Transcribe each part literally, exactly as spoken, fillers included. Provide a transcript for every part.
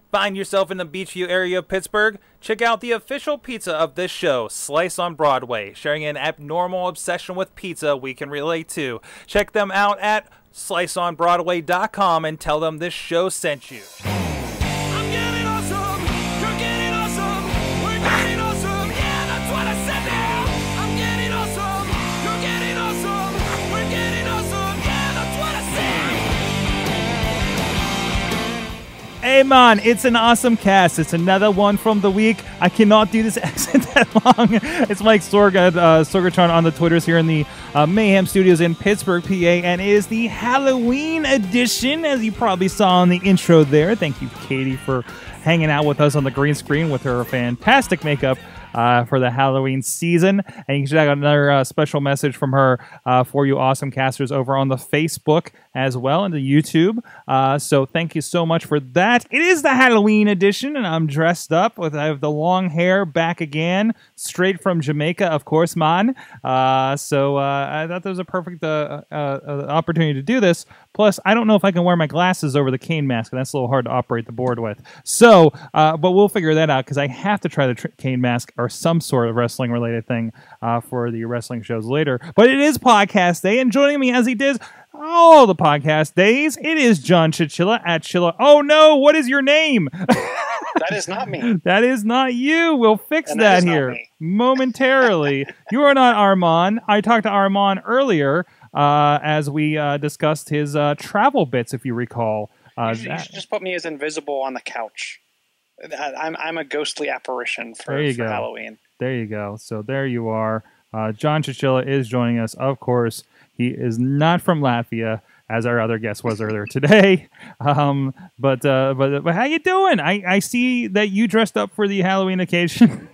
Find yourself in the Beachview area of Pittsburgh? Check out the official pizza of this show, Slice on Broadway, sharing an abnormal obsession with pizza we can relate to. Check them out at slice on broadway dot com and tell them this show sent you. I'm getting awesome, you're getting awesome, we're getting awesome, yeah, that's what I said now. I'm getting awesome, you're getting awesome, we're getting awesome, yeah, that's what I said. Hey man, it's an awesome cast. It's another one from the week. I cannot do this accent that long. It's Mike Sorg at uh, Sorgatron on the Twitters here in the uh, Mayhem Studios in Pittsburgh, P A, and it is the Halloween edition, as you probably saw in the intro there. Thank you, Katie, for hanging out with us on the green screen with her fantastic makeup uh, for the Halloween season. And you can check out another uh, special message from her uh, for you awesome casters over on the Facebook as well, and the YouTube. Uh, so thank you so much for that. It is the Halloween edition, and I'm dressed up with I have the long hair back again, straight from Jamaica, of course, man. Uh, so uh, I thought that was a perfect uh, uh, uh, opportunity to do this. Plus, I don't know if I can wear my glasses over the cane mask, and that's a little hard to operate the board with. So, uh, but we'll figure that out, because I have to try the tr cane mask or some sort of wrestling-related thing uh, for the wrestling shows later. But it is podcast day, and joining me as he did all the podcast days, it is John Chilla at Chilla. Oh no, what is your name? That is not me. That is not you. We'll fix and that, that here momentarily. You are not Armand. I talked to Armand earlier uh, as we uh, discussed his uh, travel bits, if you recall. Uh, you, should, you should just put me as invisible on the couch. I'm I'm a ghostly apparition for, there you for go. Halloween. There you go. So there you are. Uh, John Chichilla is joining us, of course. He is not from Latvia, as our other guest was earlier today. Um, but, uh, but but how you doing? I, I see that you dressed up for the Halloween occasion.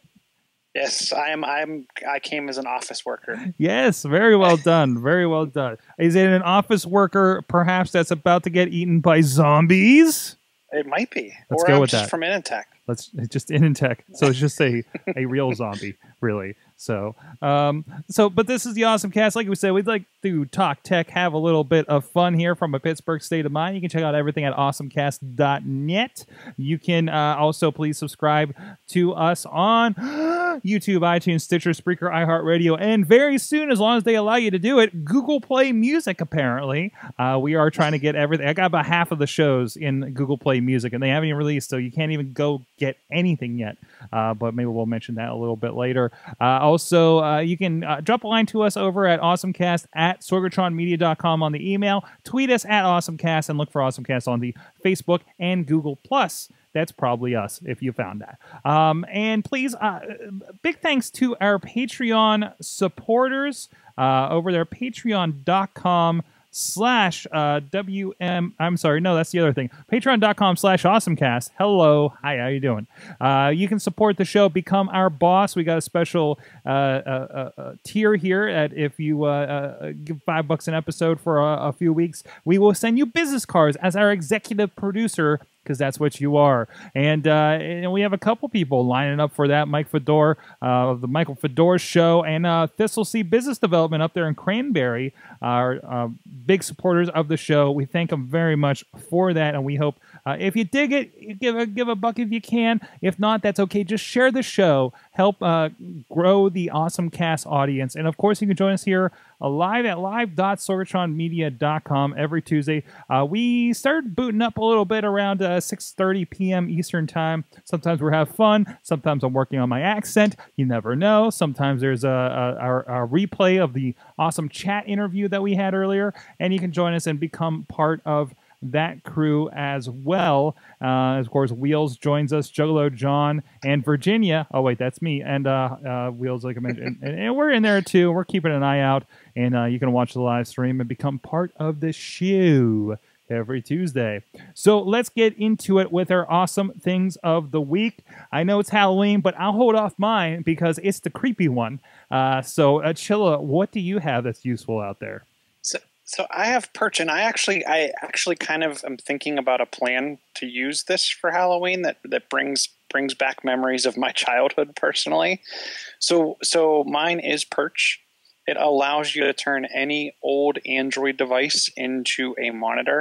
Yes, I am. I'm. I came as an office worker. Yes, very well done. Very well done. Is it an office worker, perhaps, that's about to get eaten by zombies? It might be. Let's or go I'm with just that. From Inintech. Let's just Inintech. So it's just a a real zombie, really. So, um, so, but this is the Awesome Cast. Like we said, we'd like to talk tech, have a little bit of fun here from a Pittsburgh state of mind. You can check out everything at awesome cast dot net. You can uh, also please subscribe to us on YouTube, iTunes, Stitcher, Spreaker, iHeartRadio, and very soon, as long as they allow you to do it, Google Play Music, apparently. Uh, we are trying to get everything. I got about half of the shows in Google Play Music, and they haven't even released, so you can't even go get anything yet. Uh, but maybe we'll mention that a little bit later. Uh, Also, uh, you can uh, drop a line to us over at AwesomeCast at sorgatron media dot com on the email. Tweet us at AwesomeCast and look for AwesomeCast on the Facebook and Google+. That's probably us, if you found that. Um, and please, uh, big thanks to our Patreon supporters uh, over there, patreon dot com slash uh, W M. I'm sorry, no, that's the other thing. Patreon dot com slash AwesomeCast. Hello, hi, how you doing? Uh, you can support the show, become our boss. We got a special uh, uh, uh, tier here. At if you uh, uh, give five bucks an episode for a, a few weeks, we will send you business cards as our executive producer, because that's what you are. And, uh, and we have a couple people lining up for that. Mike Fedor uh, of the Michael Fedor Show, and uh, Thistle Sea Business Development up there in Cranberry are uh, big supporters of the show. We thank them very much for that, and we hope uh, if you dig it, give a, give a buck if you can. If not, that's okay. Just share the show. Help uh, grow the Awesome Cast audience. And, of course, you can join us here uh, live at live dot sorgatron media dot com every Tuesday. Uh, we started booting up a little bit around uh, six thirty p m Eastern Time. Sometimes we're having fun. Sometimes I'm working on my accent. You never know. Sometimes there's a, a, a, a replay of the awesome chat interview that we had earlier. And you can join us and become part of that crew as well. Uh, of course, Wheels joins us, Juggalo John, and Virginia. Oh, wait, that's me. And uh, uh, Wheels, like I mentioned. and, and we're in there, too. We're keeping an eye out. And uh, you can watch the live stream and become part of the show every Tuesday. So let's get into it with our awesome things of the week. I know it's Halloween, but I'll hold off mine because it's the creepy one. Uh, so, uh, Chilla, what do you have that's useful out there? So, so I have Perch, and I actually, I actually kind of am thinking about a plan to use this for Halloween that that brings brings back memories of my childhood personally. So, so mine is Perch. It allows you to turn any old Android device into a monitor.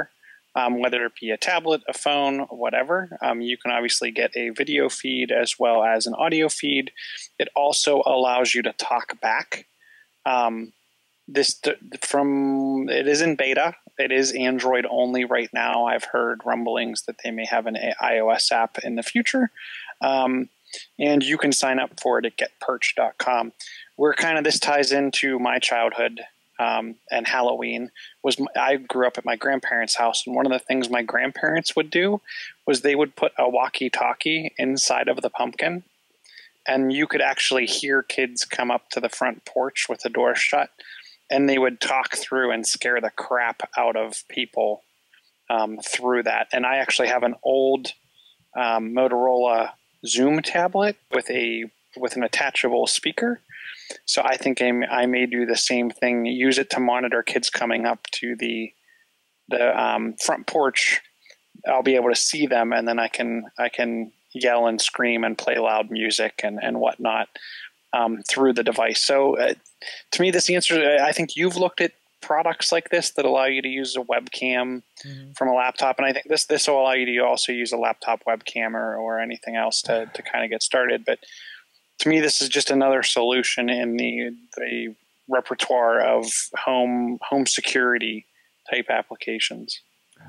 um, whether it be a tablet, a phone, whatever. Um, you can obviously get a video feed as well as an audio feed. It also allows you to talk back. Um, this from it is in beta. It is Android only right now. I've heard rumblings that they may have an iOS app in the future. Um, and you can sign up for it at get perch dot com. Where kind of this ties into my childhood um, and Halloween was I grew up at my grandparents' house, and one of the things my grandparents would do was they would put a walkie-talkie inside of the pumpkin, and you could actually hear kids come up to the front porch with the door shut, and they would talk through and scare the crap out of people um, through that. And I actually have an old um, Motorola Zoom tablet with a with an attachable speaker. So I think I may, I may do the same thing, use it to monitor kids coming up to the the um, front porch. I'll be able to see them, and then I can I can yell and scream and play loud music and, and whatnot um, through the device. So uh, to me, this answer, I think you've looked at products like this that allow you to use a webcam mm-hmm. from a laptop. And I think this this will allow you to also use a laptop webcam or, or anything else to, to kind of get started. But to me, this is just another solution in the the repertoire of home home security type applications.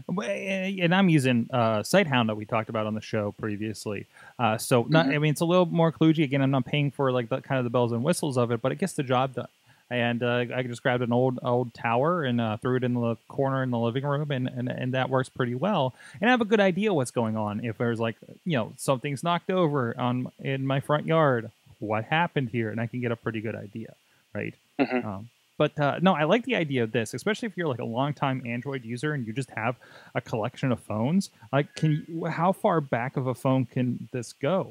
And I'm using uh, SiteHound that we talked about on the show previously. Uh, so not, mm-hmm. I mean, it's a little more kludgy. Again, I'm not paying for like the kind of the bells and whistles of it, but it gets the job done. And uh, I just grabbed an old old tower and uh, threw it in the corner in the living room, and, and and that works pretty well. And I have a good idea what's going on. If there's like, you know, something's knocked over on in my front yard, what happened here? And I can get a pretty good idea, right? Mm-hmm. Um, but uh, no, I like the idea of this, especially if you're like a longtime Android user and you just have a collection of phones. Like, can you, how far back of a phone can this go?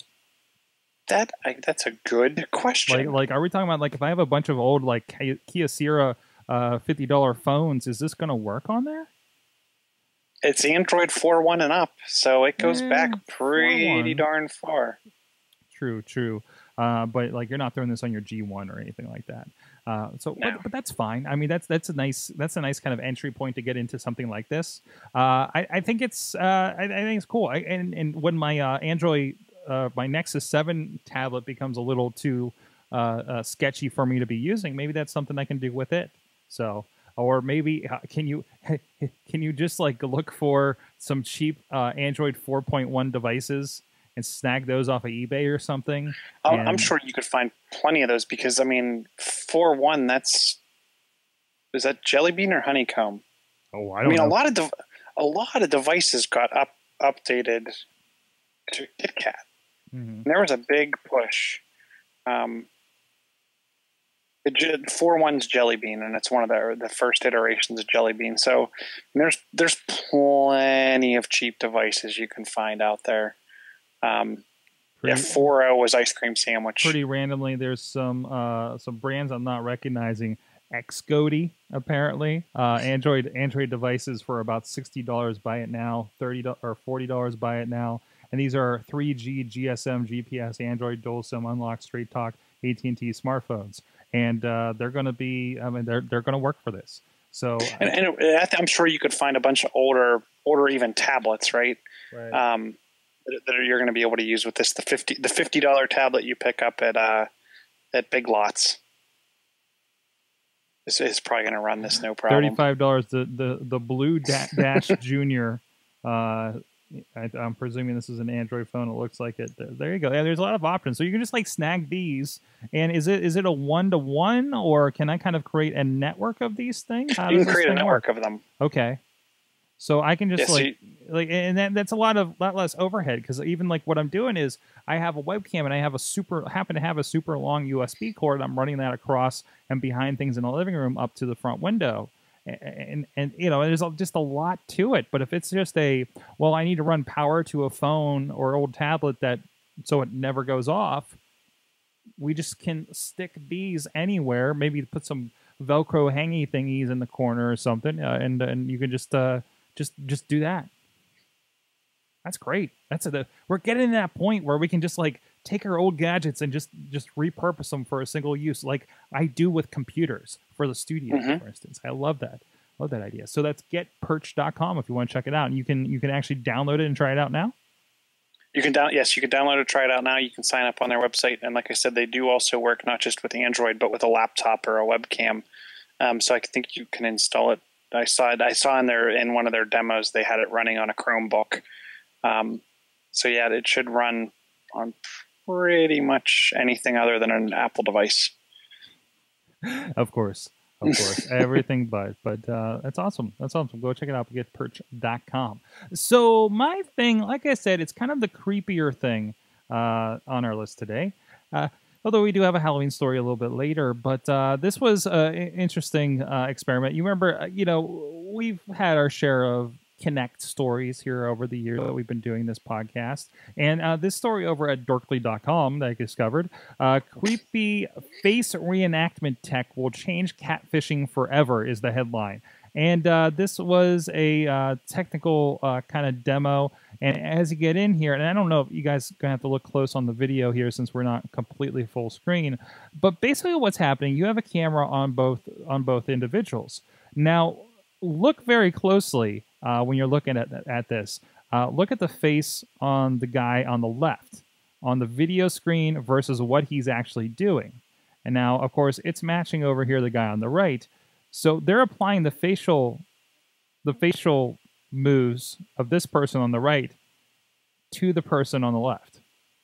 That I, that's a good question. Like, like, are we talking about like if I have a bunch of old like Kia Sierra uh, fifty dollar phones, is this going to work on there? It's Android four point one and up, so it goes yeah, back pretty darn far. True, true. Uh, but like, you're not throwing this on your G one or anything like that. Uh, so, no. but, but that's fine. I mean, that's that's a nice that's a nice kind of entry point to get into something like this. Uh, I, I think it's uh, I, I think it's cool. I, and and when my uh, Android uh, my Nexus seven tablet becomes a little too uh, uh, sketchy for me to be using, maybe that's something I can do with it. So, or maybe uh, can you can you just like look for some cheap uh, Android four point one devices and snag those off of eBay or something? Oh, and... I'm sure you could find plenty of those because, I mean, four point one, that's... Is that Jelly Bean or Honeycomb? Oh, I don't I mean, know. a lot of de- a lot of devices got up updated to KitKat. Mm-hmm. There was a big push. Um, four point one's Jelly Bean, and it's one of the the first iterations of Jelly Bean. So there's there's plenty of cheap devices you can find out there. Um, pretty, yeah, four point oh was Ice Cream Sandwich. Pretty randomly, there's some uh, some brands I'm not recognizing. Xcody, apparently. Uh, Android Android devices for about sixty dollars. Buy it now. thirty dollars or forty dollars. Buy it now. And these are three G, G S M, G P S, Android, dual SIM, unlocked, straight talk, A T and T smartphones, and uh, they're going to be. I mean, they're they're going to work for this. So, and, and I'm sure you could find a bunch of older, older even tablets, right? Right. Um, that, that you're going to be able to use with this. The fifty the fifty dollar tablet you pick up at uh, at Big Lots. This is probably going to run this no problem. Thirty-five dollars. The the the Blue da- Dash Junior. Uh, I, I'm presuming this is an Android phone. It looks like it. There, there you go. Yeah, there's a lot of options. So you can just like snag these. And is it is it a one to one, or can I kind of create a network of these things? How you can create a network work? of them. Okay. So I can just yeah, like so you, like, and that, that's a lot of lot less overhead, because even like what I'm doing is I have a webcam and I have a super happen to have a super long U S B cord. I'm running that across and behind things in the living room up to the front window, and and, and you know there's just a lot to it. But if it's just a well, I need to run power to a phone or old tablet that so it never goes off, we just can stick these anywhere. Maybe put some Velcro hangy thingies in the corner or something, uh, and and you can just. Uh, Just just do that. That's great. That's a, the, we're getting to that point where we can just like take our old gadgets and just just repurpose them for a single use, like I do with computers for the studio, mm-hmm. for instance. I love that. Love that idea. So that's get perch dot com if you want to check it out. And you can you can actually download it and try it out now. You can down yes, you can download it, try it out now. You can sign up on their website, and like I said, they do also work not just with Android but with a laptop or a webcam. Um, so I think you can install it. I saw it. I saw in their in one of their demos they had it running on a Chromebook. Um, so yeah, it should run on pretty much anything other than an Apple device. Of course. Of course, everything but. But uh, that's awesome. That's awesome. Go check it out. get perch dot com. So my thing, like I said, it's kind of the creepier thing uh, on our list today. Uh, although we do have a Halloween story a little bit later. But uh, this was an interesting uh, experiment. You remember, uh, you know, we've had our share of Connect stories here over the years that we've been doing this podcast. And uh, this story over at dorkly dot com that I discovered, uh, creepy face reenactment tech will change catfishing forever is the headline. And uh, this was a uh, technical uh, kind of demo. And as you get in here, and I don't know if you guys are going to have to look close on the video here since we're not completely full screen, but basically what's happening, you have a camera on both on both individuals. Now, look very closely uh, when you're looking at, at this. Uh, look at the face on the guy on the left on the video screen versus what he's actually doing. And now, of course, it's matching over here the guy on the right. So they're applying the facial, the facial moves of this person on the right to the person on the left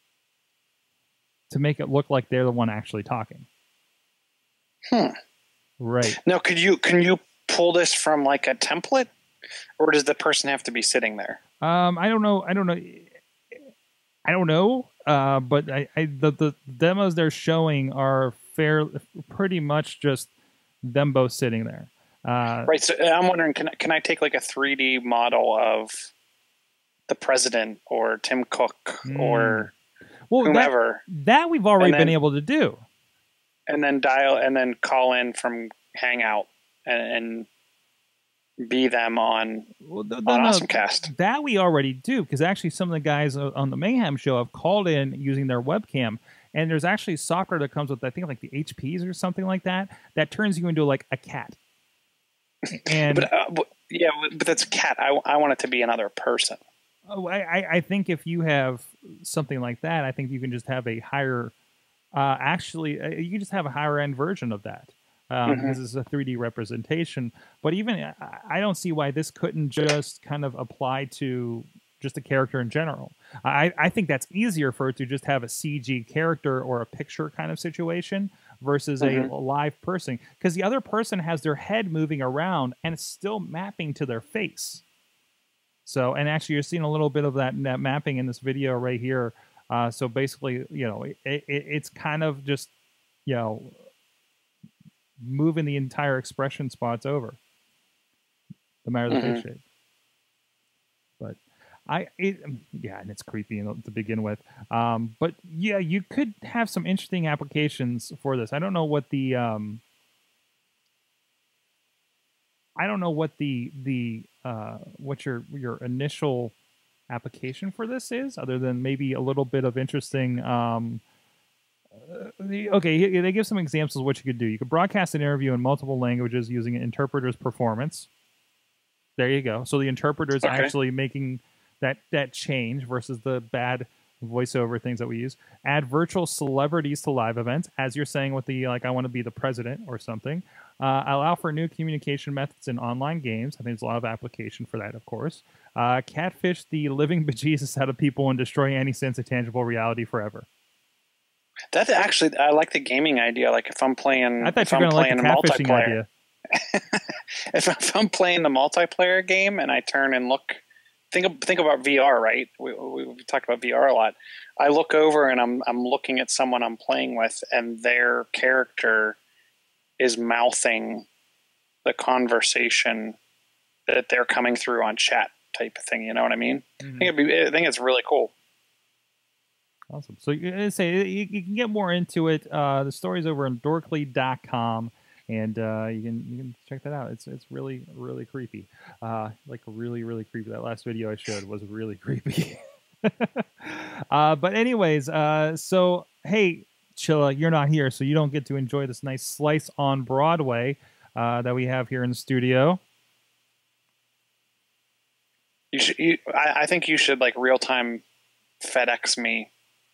to make it look like they're the one actually talking. Hmm. Right. Now, could you can you pull this from like a template, or does the person have to be sitting there? Um, I don't know. I don't know. I don't know. Uh, but I, I the, the demos they're showing are fair, pretty much just them both sitting there. Uh, right. So I'm wondering, can can I take like a three D model of the president or Tim Cook mm. or well, whomever? That, that we've already then, been able to do. And then dial and then call in from Hangout and, and be them on, well, the, the, on no, AwesomeCast. That we already do, because actually some of the guys on the Mayhem show have called in using their webcam, and there's actually software that comes with, I think, like the H Ps or something like that, that turns you into like a cat. And but, uh, but yeah, but that's a cat. I, I want it to be another person. Oh, I, I think if you have something like that, I think you can just have a higher, uh, actually, uh, you can just have a higher end version of that. Um, mm-hmm. Because it's a three D representation. But even I, I don't see why this couldn't just kind of apply to just a character in general. I, I think that's easier for it to just have a C G character or a picture kind of situation versus mm-hmm. a live person. Because the other person has their head moving around and it's still mapping to their face. So, and actually you're seeing a little bit of that, that mapping in this video right here. Uh, so basically, you know, it, it, it's kind of just, you know, moving the entire expression spots over, no matter the mm-hmm. face shape. But I, it, yeah, and it's creepy to begin with. Um, but yeah, you could have some interesting applications for this. I don't know what the, um, I don't know what the the uh, what your your initial application for this is, other than maybe a little bit of interesting. Um, Uh, the, okay, they give some examples of what you could do. You could broadcast an interview in multiple languages using an interpreter's performance. There you go. So the interpreter is okay. actually making that, that change versus the bad voiceover things that we use. Add virtual celebrities to live events, as you're saying with the, like, I want to be the president or something. Uh, allow for new communication methods in online games. I think there's a lot of application for that, of course. Uh, catfish the living bejesus out of people and destroy any sense of tangible reality forever. That actually, I like the gaming idea. Like if I'm playing, I thought you were going to like the catfishing idea. if, if I'm playing the multiplayer game and I turn and look, think think about V R, right? We, we, we talked about V R a lot. I look over and I'm I'm looking at someone I'm playing with, and their character is mouthing the conversation that they're coming through on chat, type of thing. You know what I mean? Mm-hmm. I think it'd be, I think it's really cool. Awesome. So you say you, you can get more into it. Uh, the story's over on dorkly dot com, and uh, you can you can check that out. It's it's really really creepy. Uh, like really really creepy. That last video I showed was really creepy. uh, but anyways, uh, so hey, Chilla, you're not here, so you don't get to enjoy this nice slice on Broadway uh, that we have here in the studio. You should. You, I, I think you should like real time FedEx me.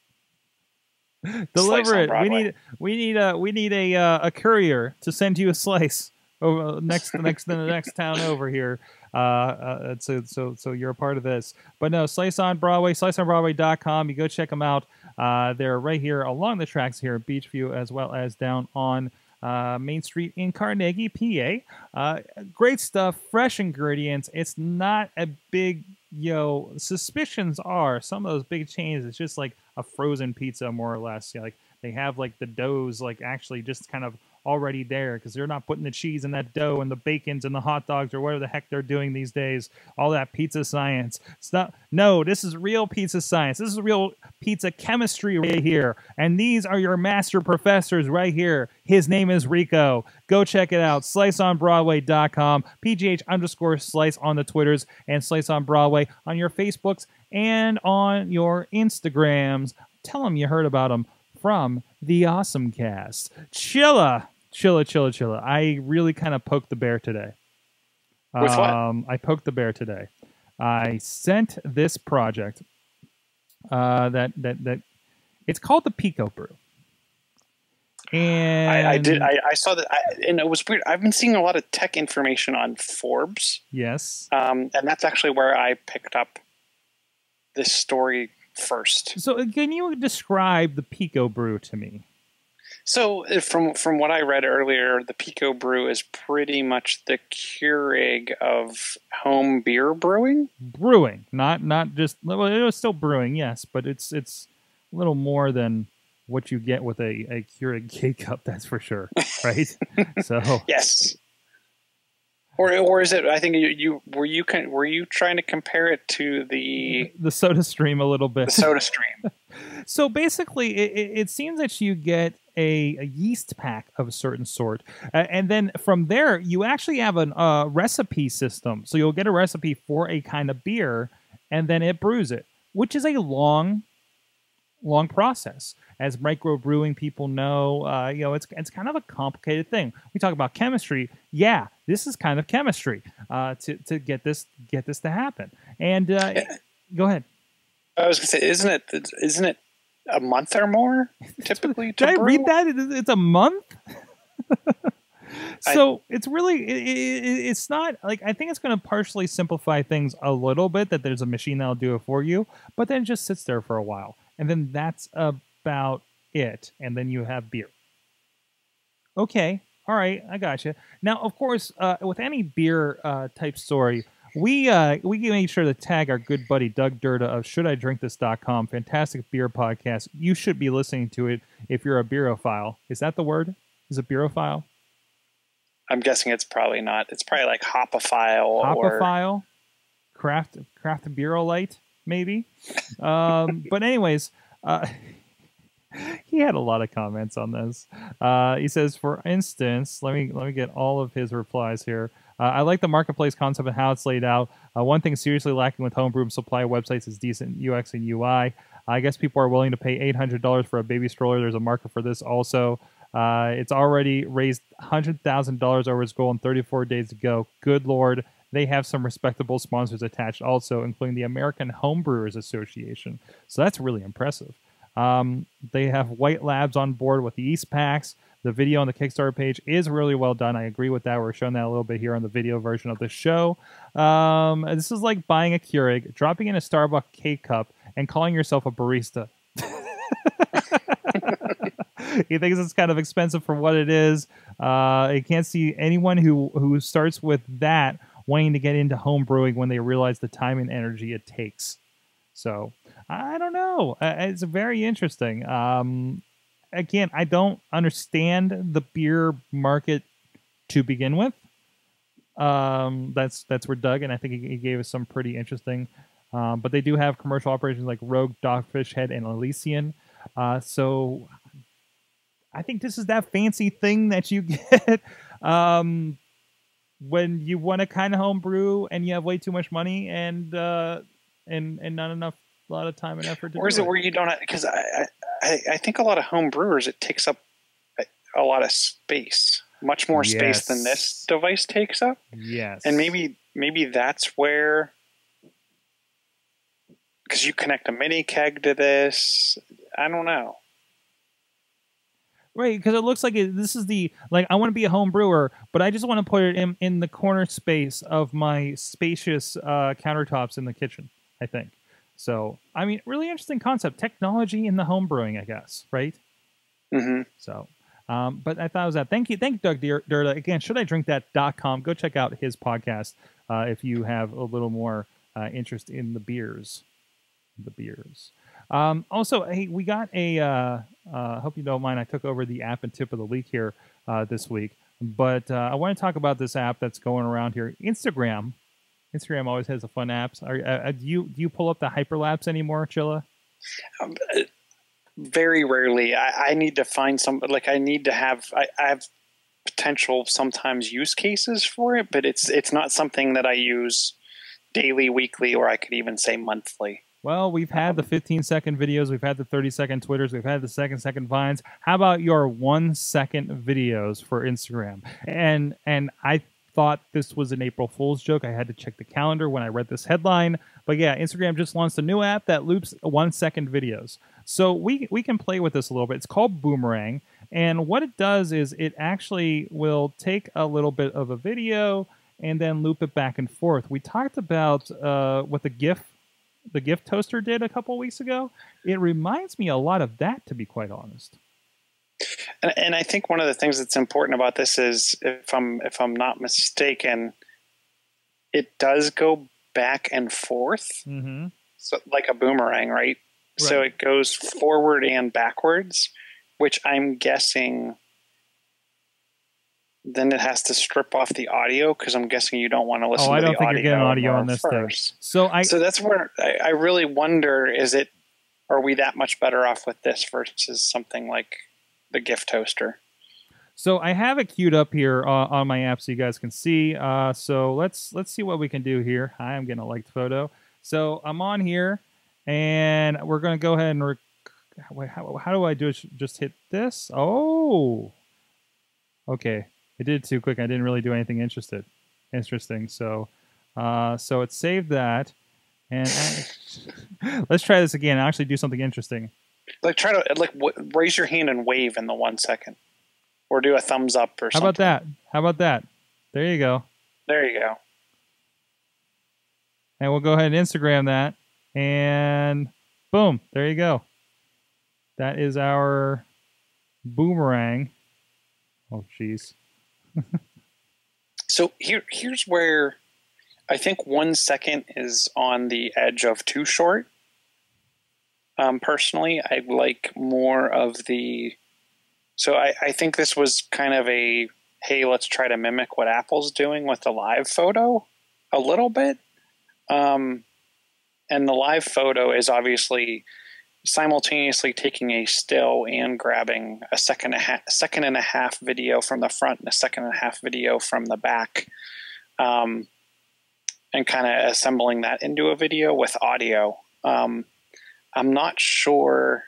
Deliver it. We need. We need a. We need a uh, a courier to send you a slice over next next the next town over here. Uh, uh, so so so you're a part of this. But no, Slice on Broadway, slice on broadway dot com. You go check them out. Uh, they're right here along the tracks here at Beachview, as well as down on uh, Main Street in Carnegie, P A. Uh, great stuff, fresh ingredients. It's not a big, you know, suspicions are some of those big chains. It's just like a frozen pizza, more or less. You know, like they have like the doughs like actually just kind of already there because they're not putting the cheese in that dough and the bacons and the hot dogs or whatever the heck they're doing these days. All that pizza science. It's not, no, this is real pizza science. This is real pizza chemistry right here. And these are your master professors right here. His name is Rico. Go check it out. slice on broadway dot com, P G H underscore slice on the Twitters, and Slice on Broadway on your Facebooks and on your Instagrams. Tell them you heard about them from the AwesomeCast. Chilla. Chilla, chilla, chilla. I really kind of poked the bear today. With what? Um, I poked the bear today. I sent this project uh, that that that it's called the Picobrew. And I, I did. I, I saw that, I, and it was weird. I've been seeing a lot of tech information on Forbes. Yes, um, and that's actually where I picked up this story first. So, can you describe the Picobrew to me? So from from what I read earlier, the Picobrew is pretty much the Keurig of home beer brewing. Brewing, not not just well, it was still brewing, yes, but it's it's a little more than what you get with a, a Keurig K-Cup, that's for sure, right? So yes. Or or is it? I think you, you were you can were you trying to compare it to the the Soda Stream a little bit. The Soda Stream. So basically, it, it, it seems that you get a, a yeast pack of a certain sort, uh, and then from there you actually have a uh, recipe system. So you'll get a recipe for a kind of beer, and then it brews it, which is a long, long process. As microbrewing people know, uh, you know, it's it's kind of a complicated thing. We talk about chemistry. Yeah, this is kind of chemistry uh, to to get this get this to happen. And uh, go ahead. I was going to say, isn't it isn't it a month or more typically? Did I brew? read that? It's a month. So I, it's really it, it, it's not like I think it's going to partially simplify things a little bit. That there's a machine that'll do it for you, but then it just sits there for a while, and then that's a about it, and then you have beer. Okay, all right, I got you. Now, of course, uh, with any beer uh, type story, we uh, we can make sure to tag our good buddy Doug Durda of should I drink this dot com. Fantastic beer podcast. You should be listening to it if you're a beerophile. Is that the word? Is it beerophile? I'm guessing it's probably not. It's probably like hopophile. Hopophile, or... craft craft beerolite, maybe. um, but anyways. Uh, He had a lot of comments on this. Uh, he says, for instance, let me let me get all of his replies here. Uh, I like the marketplace concept and how it's laid out. Uh, one thing seriously lacking with homebrew supply websites is decent U X and U I. I guess people are willing to pay eight hundred dollars for a baby stroller. There's a market for this also. Uh, it's already raised one hundred thousand dollars over its goal in thirty-four days to go. Good Lord. They have some respectable sponsors attached also, including the American Homebrewers Association. So that's really impressive. Um, they have White Labs on board with the yeast packs. The video on the Kickstarter page is really well done. I agree with that. We're showing that a little bit here on the video version of the show. Um, this is like buying a Keurig, dropping in a Starbucks K-Cup, and calling yourself a barista. He thinks it's kind of expensive for what it is. Uh, I can't see anyone who, who starts with that wanting to get into home brewing when they realize the time and energy it takes. So... I don't know. Uh, it's very interesting. Um, again, I don't understand the beer market to begin with. Um, that's that's where Doug, and I think he, he gave us some pretty interesting. Um, but they do have commercial operations like Rogue, Dogfish Head, and Elysian. Uh, so I think this is that fancy thing that you get um, when you want to kind of home brew and you have way too much money and uh, and and not enough. A lot of time and effort to or is do it, it where you don't have, because I, I I think a lot of home brewers, it takes up a, a lot of space, much more space yes. than this device takes up. Yes. And maybe maybe that's where because you connect a mini keg to this. I don't know. Right, because it looks like it, this is the, like, I want to be a home brewer, but I just want to put it in, in the corner space of my spacious uh, countertops in the kitchen, I think. So, I mean, really interesting concept. Technology in the home brewing, I guess, right? Mm-hmm. So, um, but I thought it was that. Thank you, thank you, Doug Dirda. Again, should I drink that dot com? Go check out his podcast uh, if you have a little more uh, interest in the beers. The beers. Um, also, hey, we got a, uh, uh, hope you don't mind, I took over the app and tip of the week here uh, this week, but uh, I want to talk about this app that's going around here. Instagram. Instagram always has a fun apps. Are, uh, do you do you pull up the hyperlapse anymore, Chilla? Um, very rarely. I, I need to find some, like I need to have, I, I have potential sometimes use cases for it, but it's it's not something that I use daily, weekly, or I could even say monthly. Well, we've had the fifteen second videos, we've had the thirty second Twitters, we've had the second second Vines. How about your one second videos for Instagram? And and I thought this was an April Fool's joke. I had to check the calendar when I read this headline. But yeah, Instagram just launched a new app that loops one second videos. So we we can play with this a little bit. It's called Boomerang. And what it does is it actually will take a little bit of a video and then loop it back and forth. We talked about uh, what the GIF the GIF toaster did a couple weeks ago. It reminds me a lot of that, to be quite honest. And, and I think one of the things that's important about this is, if I'm if I'm not mistaken, it does go back and forth, mm-hmm. so like a boomerang, right? Right? So it goes forward and backwards, which I'm guessing then it has to strip off the audio, because I'm guessing you don't want to listen oh, to the audio. I don't think you're getting audio on this first. thing. So I so that's where I, I really wonder: is it are we that much better off with this versus something like the GIF toaster? So I have it queued up here uh, on my app so you guys can see. Uh, so let's let's see what we can do here. Hi, I'm getting a liked photo. So I'm on here, and we're going to go ahead and rec wait, how, how do I do it? Just hit this. Oh, okay. It did it too quick. I didn't really do anything interested. Interesting. So, uh, so it saved that, and I, let's try this again. And actually, do something interesting. Like try to like w raise your hand and wave in the one second, or do a thumbs up or How something. about that? How about that? There you go. There you go. And we'll go ahead and Instagram that, and boom, there you go. That is our boomerang. Oh, jeez. So here, here's where I think one second is on the edge of too short. Um, personally, I like more of the. So I, I think this was kind of a, hey, let's try to mimic what Apple's doing with the live photo a little bit. Um, and the live photo is obviously simultaneously taking a still and grabbing a second and a half, second and a half video from the front and a second and a half video from the back, um, and kind of assembling that into a video with audio. Um, I'm not sure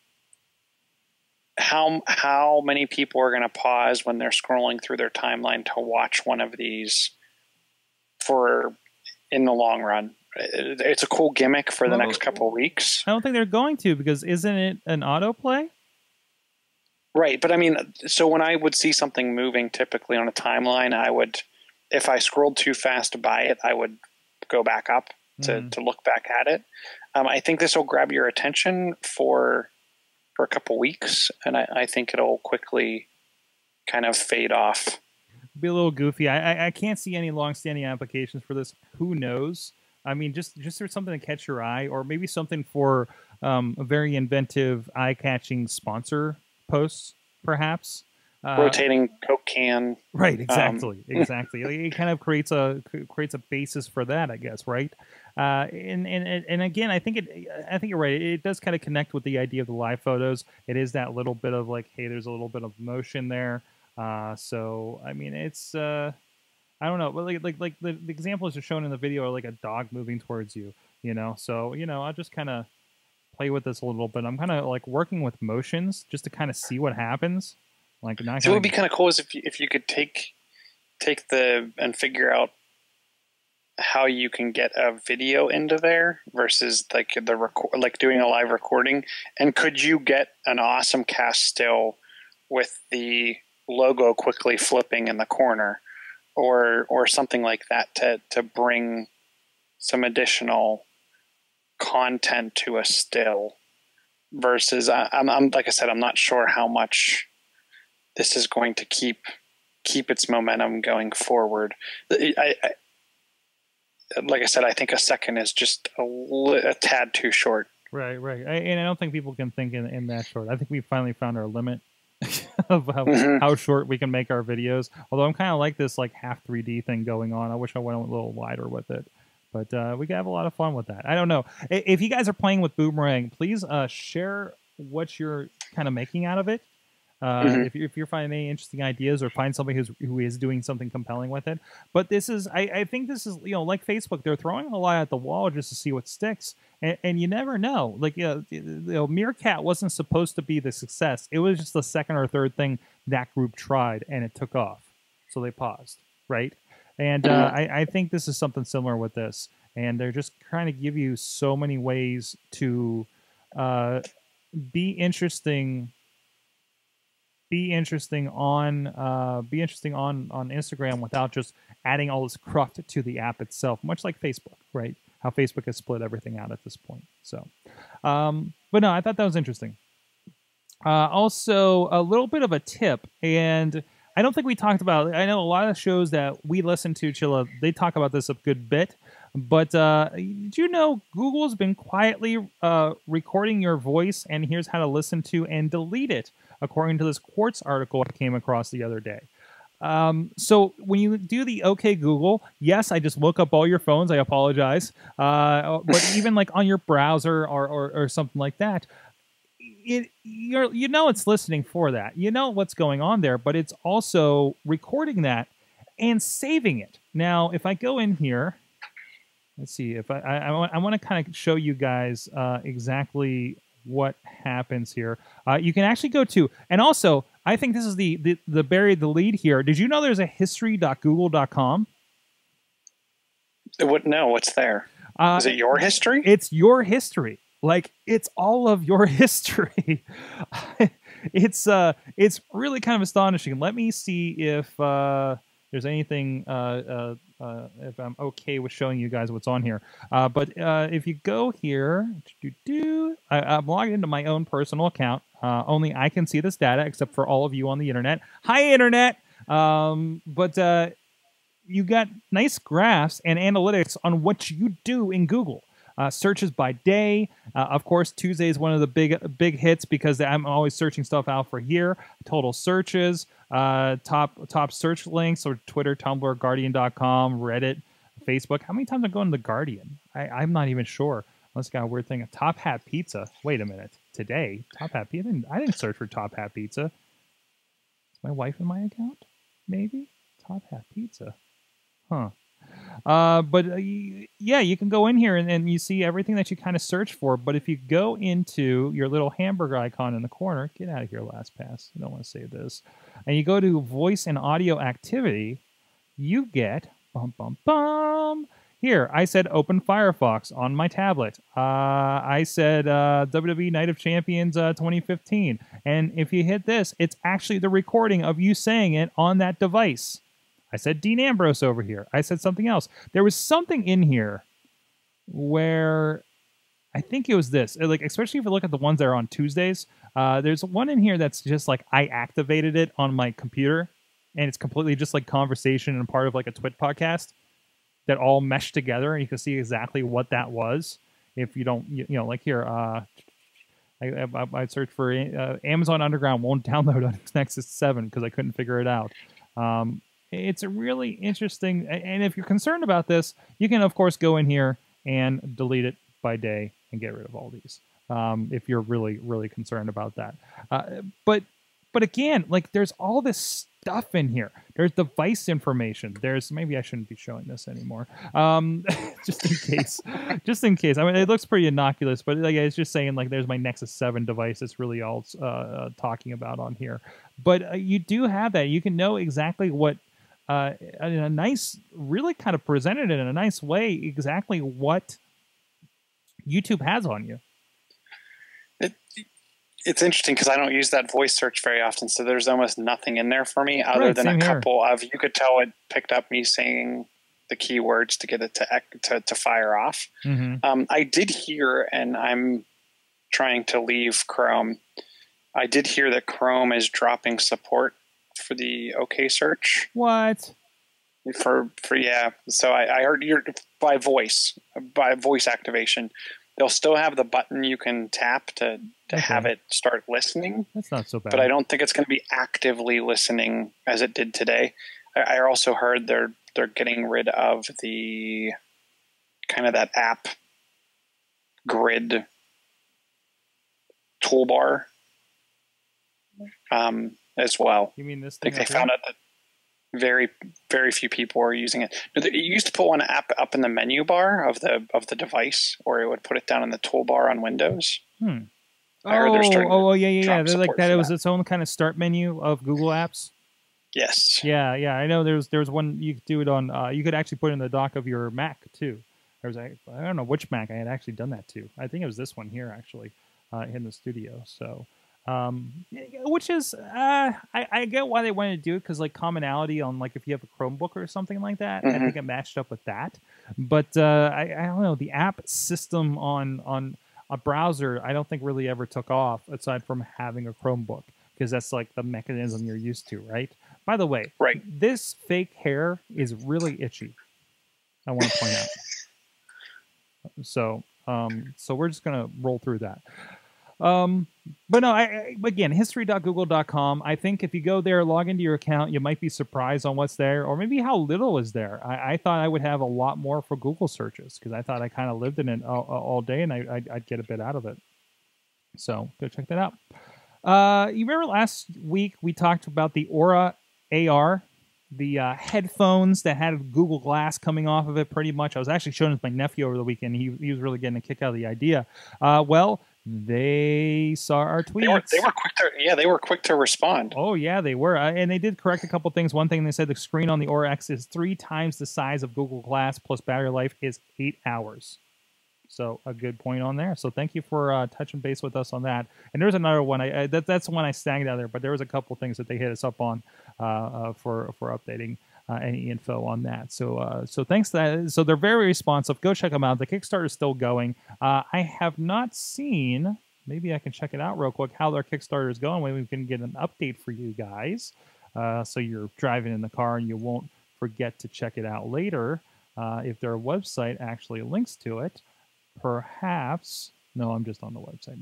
how how many people are going to pause when they're scrolling through their timeline to watch one of these for in the long run. It's a cool gimmick for the well, next couple of weeks. I don't think they're going to, because isn't it an autoplay? Right, but I mean, so when I would see something moving typically on a timeline, I would, if I scrolled too fast by it, I would go back up to, mm. to look back at it. Um, I think this will grab your attention for for a couple weeks, and I, I think it'll quickly kind of fade off. Be a little goofy. I, I I can't see any long-standing applications for this. Who knows? I mean, just just for something to catch your eye, or maybe something for um, a very inventive, eye-catching sponsor posts, perhaps. Uh, Rotating Coke can. Right. Exactly. Um. Exactly. It kind of creates a creates a basis for that, I guess. Right. Uh, and and and again, I think it. I think you're right. It does kind of connect with the idea of the live photos. It is that little bit of like, hey, there's a little bit of motion there. Uh, so I mean, it's. Uh, I don't know, but like like like the, the examples are shown in the video are like a dog moving towards you, you know. So you know, I'll just kind of play with this a little bit. I'm kind of like working with motions just to kind of see what happens. Like, not. So it would be kind of cool is if you, if you could take take the and figure out how you can get a video into there versus like the record, like doing a live recording. And could you get an AwesomeCast still with the logo quickly flipping in the corner, or or something like that to to bring some additional content to a still? Versus, I, I'm, I'm like I said, I'm not sure how much this is going to keep keep its momentum going forward. I, I like I said, I think a second is just a, li- a tad too short. Right, right. I, and I don't think people can think in, in that short. I think we finally found our limit of how, Mhm. how short we can make our videos. Although I'm kind of like this like half three D thing going on. I wish I went a little wider with it. But uh, we can have a lot of fun with that. I don't know. I- If you guys are playing with Boomerang, please uh, share what you're kind of making out of it. Uh, Mhm. if, you, if you're finding any interesting ideas, or find somebody who's who is doing something compelling with it. But this is, I, I think this is, you know, like Facebook, they're throwing a lot at the wall just to see what sticks, and, and you never know. Like, you know, you know, Meerkat wasn't supposed to be the success. It was just the second or third thing that group tried, and it took off, so they paused, right? And uh, I, I think this is something similar with this, and they're just trying to give you so many ways to uh, be interesting. Be interesting on uh, be interesting on on Instagram without just adding all this cruft to the app itself, much like Facebook, right? How Facebook has split everything out at this point. So, um, but no, I thought that was interesting. Uh, also, a little bit of a tip, and I don't think we talked about. I know a lot of shows that we listen to, Chilla, they talk about this a good bit. But uh, did you know Google's been quietly uh, recording your voice, and here's how to listen to and delete it, according to this Quartz article I came across the other day. Um, so when you do the OK Google, yes, I just look up all your phones. I apologize. Uh, but even like on your browser or, or, or something like that, it you're, you know it's listening for that. You know what's going on there, but it's also recording that and saving it. Now, if I go in here, let's see if I I, I want, I want to kind of show you guys uh, exactly what happens here. Uh, you can actually go to, and also I think this is the, the the buried the lead here. Did you know there's a history dot google dot com? What? No, what's there? Uh, Is it your history? It's your history. Like, it's all of your history. it's uh, it's really kind of astonishing. Let me see if uh, there's anything. Uh, uh, uh, if I'm okay with showing you guys what's on here. Uh, but uh, if you go here, I, I'm logged into my own personal account. Uh, only I can see this data, except for all of you on the internet. Hi, internet. Um, but uh, you got nice graphs and analytics on what you do in Google. Uh, searches by day. Uh, of course, Tuesday is one of the big big hits because I'm always searching stuff out for here. Total searches, uh, top top search links, or Twitter, Tumblr, Guardian dot com, Reddit, Facebook. How many times I go into the Guardian? I, I'm not even sure. Unless I got a weird thing. Top Hat Pizza. Wait a minute. Today, Top Hat Pizza. I didn't, I didn't search for Top Hat Pizza. Is my wife in my account? Maybe? Top Hat Pizza. Huh. Uh, but uh, yeah, you can go in here and, and you see everything that you kind of search for. But if you go into your little hamburger icon in the corner, get out of here, LastPass. You don't want to save this. And you go to voice and audio activity, you get bum bum bum. Here, I said open Firefox on my tablet. Uh, I said uh, W W E Night of Champions uh, twenty fifteen. And if you hit this, it's actually the recording of you saying it on that device. I said Dean Ambrose over here. I said something else. There was something in here where I think it was this. Like, especially if you look at the ones that are on Tuesdays, uh, there's one in here that's just like I activated it on my computer, and it's completely just like conversation and part of like a Twit podcast that all mesh together, and you can see exactly what that was. If you don't, you, you know, like here, uh, I, I, I searched for uh, Amazon Underground won't download on Nexus seven because I couldn't figure it out. Um, It's a really interesting, and if you're concerned about this, you can, of course, go in here and delete it by day and get rid of all these, um, if you're really, really concerned about that. Uh, but, but again, like, there's all this stuff in here. There's device information. There's, maybe I shouldn't be showing this anymore, um, just in case. just in case. I mean, it looks pretty innocuous, but like, it's just saying, like, there's my Nexus seven device. It's really all uh, talking about on here. But uh, you do have that. You can know exactly what uh, in a nice, really kind of presented in a nice way exactly what YouTube has on you. It, it's interesting because I don't use that voice search very often, so there's almost nothing in there for me other Right, than a same here. couple of, you could tell it picked up me saying the keywords to get it to ec- to, to fire off. Mm-hmm. Um, I did hear, and I'm trying to leave Chrome, I did hear that Chrome is dropping support for the OK search. What? For, for yeah, so I, I heard you're by voice, by voice activation. They'll still have the button you can tap to, to Okay. have it start listening, That's not so bad. but I don't think it's going to be actively listening as it did today. I, I also heard they're they're getting rid of the kind of that app grid toolbar um, as well. You mean this I think thing? they up found here? out that very very few people are using it. You used to put one app up in the menu bar of the of the device, or it would put it down in the toolbar on Windows. Hmm. I heard they're Oh, starting to oh, oh, yeah, yeah, yeah. drop They're like support that. for It was that. its own kind of start menu of Google Apps. Yes. Yeah, yeah. I know. There's there's one you could do it on. Uh, you could actually put it in the dock of your Mac too. There was a, I don't know which Mac I had actually done that to. I think it was this one here actually uh, in the studio. So, um, which is uh, I, I get why they wanted to do it because like commonality on like if you have a Chromebook or something like that. I Mhm. think it matched up with that. But uh, I, I don't know the app system on on a browser. I don't think really ever took off aside from having a Chromebook because that's like the mechanism you're used to, right? By the way, Right. this fake hair is really itchy. I want to point out. So, um, so we're just gonna roll through that. Um, but no, I, I again, history dot google dot com. I think if you go there, log into your account, you might be surprised on what's there, or maybe how little is there. I, I thought I would have a lot more for Google searches because I thought I kind of lived in it all, all day, and I, I'd, I'd get a bit out of it. So go check that out. Uh, you remember last week we talked about the Aura A R, the uh, headphones that had Google Glass coming off of it pretty much. I was actually showing it to my nephew over the weekend. He, he was really getting a kick out of the idea. Uh, well, they saw our tweets. They were, they were quick to yeah they were quick to respond. Oh, yeah, they were. Uh, and they did correct a couple things. One thing they said the screen on the Aura-X is three times the size of Google Glass, plus battery life is eight hours. So a good point on there. So thank you for uh, touching base with us on that. And there's another one. I, I that, that's the one I snagged out there. But there was a couple things that they hit us up on uh, uh, for for updating uh, any info on that. So uh, so thanks to that. So they're very responsive. Go check them out. The Kickstarter is still going. Uh, I have not seen. Maybe I can check it out real quick. How their Kickstarter is going. Maybe we can get an update for you guys. Uh, so you're driving in the car and you won't forget to check it out later. Uh, if their website actually links to it. Perhaps no, I'm just on the website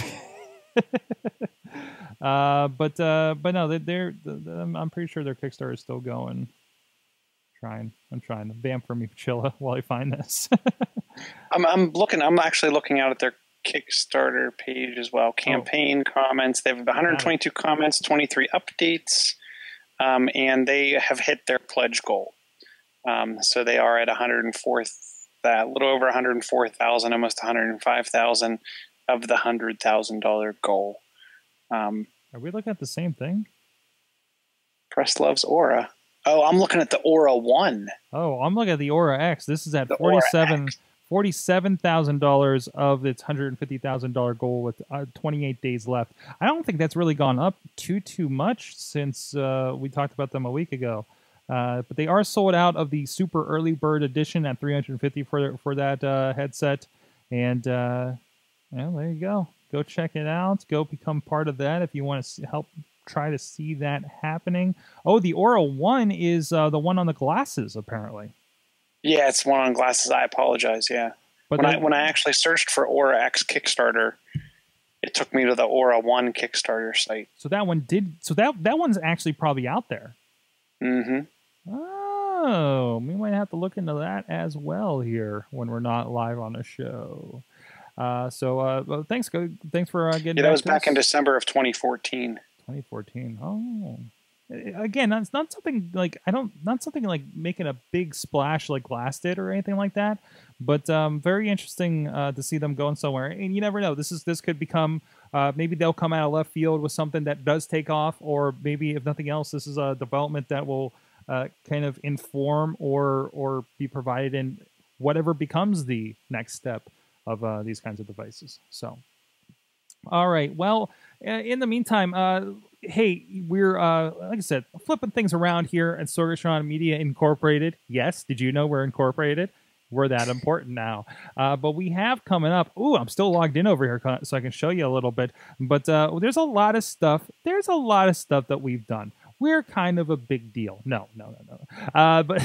now. uh, but uh, but no, they're, they're I'm pretty sure their Kickstarter is still going. Trying, I'm trying to vamp for me, Chilla, while I find this. I'm I'm looking. I'm actually looking out at their Kickstarter page as well. Campaign oh. comments. They have one hundred twenty-two comments, twenty-three updates, um, and they have hit their pledge goal. Um, so they are at one hundred four. That a little over one hundred four thousand, almost one hundred five thousand of the one hundred thousand dollars goal. Um, Are we looking at the same thing? Press loves Aura. Oh, I'm looking at the Aura one. Oh, I'm looking at the Aura-X. This is at The forty-seven Aura-X. forty-seven thousand dollars of its one hundred fifty thousand dollars goal with uh, twenty-eight days left. I don't think that's really gone up too, too much since uh, we talked about them a week ago. Uh, but they are sold out of the super early bird edition at three hundred fifty for for that uh, headset, and uh, well, there you go. Go check it out. Go become part of that if you want to help try to see that happening. Oh, the Aura One is uh, the one on the glasses, apparently. Yeah, it's one on glasses. I apologize. Yeah, But when they- I when I actually searched for Aura-X Kickstarter, it took me to the Aura One Kickstarter site. so that one did. So that that one's actually probably out there. Mm-hmm. Oh, we might have to look into that as well here when we're not live on a show. Uh, so uh, well, thanks, go, thanks for uh, getting. Yeah, that back was to back us. in December of twenty fourteen. twenty fourteen. Oh, again, that's not something like I don't, not something like making a big splash like Glass did or anything like that. But um, very interesting uh, to see them going somewhere. And you never know. This is this could become. Uh, maybe they'll come out of left field with something that does take off, or maybe if nothing else, this is a development that will uh, kind of inform or or be provided in whatever becomes the next step of uh, these kinds of devices. So, all right. Well, uh, in the meantime, uh, hey, we're uh, like I said, flipping things around here at Sorgatron Media Incorporated. Yes, did you know we're incorporated? We're that important now. Uh, but we have coming up. Ooh, I'm still logged in over here so I can show you a little bit. But uh, there's a lot of stuff. There's a lot of stuff that we've done. We're kind of a big deal. No, no, no, no. Uh, but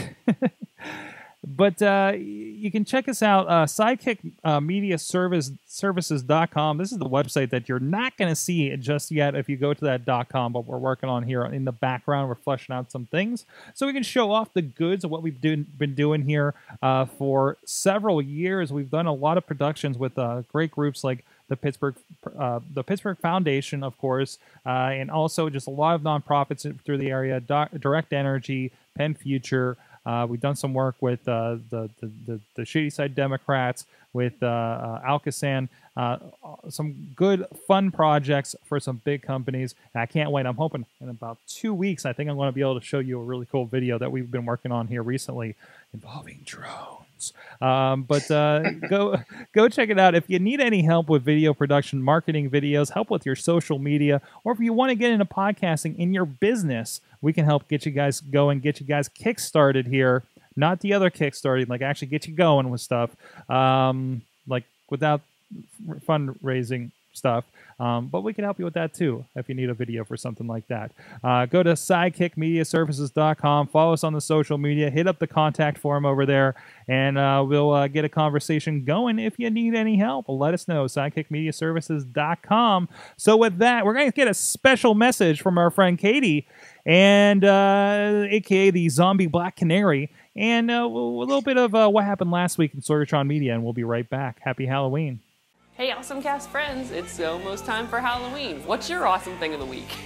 but uh, you can check us out, uh, sidekick media service services dot com. This is the website that you're not going to see just yet if you go to that .com, but we're working on here in the background. We're fleshing out some things so we can show off the goods of what we've do, been doing here uh, for several years. We've done a lot of productions with uh, great groups like the Pittsburgh, uh, the Pittsburgh Foundation, of course, uh, and also just a lot of nonprofits through the area, Do- Direct Energy, Penn Future. Uh, we've done some work with uh, the, the, the the Shady Side Democrats, with uh, uh, Alcasan, uh, some good, fun projects for some big companies. And I can't wait. I'm hoping in about two weeks, I think I'm going to be able to show you a really cool video that we've been working on here recently involving drones. Um, but uh, go go check it out. If you need any help with video production, marketing videos, help with your social media, or if you want to get into podcasting in your business, we can help get you guys going, get you guys kickstarted here. Not the other kickstarting, like actually get you going with stuff, um, like without fundraising stuff. Um, but we can help you with that too if you need a video for something like that. Uh, go to sidekick media services dot com. Follow us on the social media. Hit up the contact form over there, and uh, we'll uh, get a conversation going. If you need any help, let us know. sidekick media services dot com. So with that, we're going to get a special message from our friend Katie, and uh, A K A the Zombie Black Canary, and uh, a little bit of uh, what happened last week in Sorgatron Media, and we'll be right back. Happy Halloween. Hey, AwesomeCast friends, it's almost time for Halloween. What's your awesome thing of the week?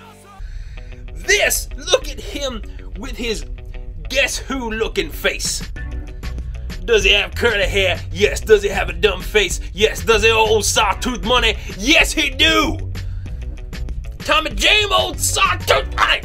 This! Look at him with his guess who looking face. Does he have curly hair? Yes. Does he have a dumb face? Yes. Does he old sawtooth money? Yes, he do! Tommy James old sawtooth money!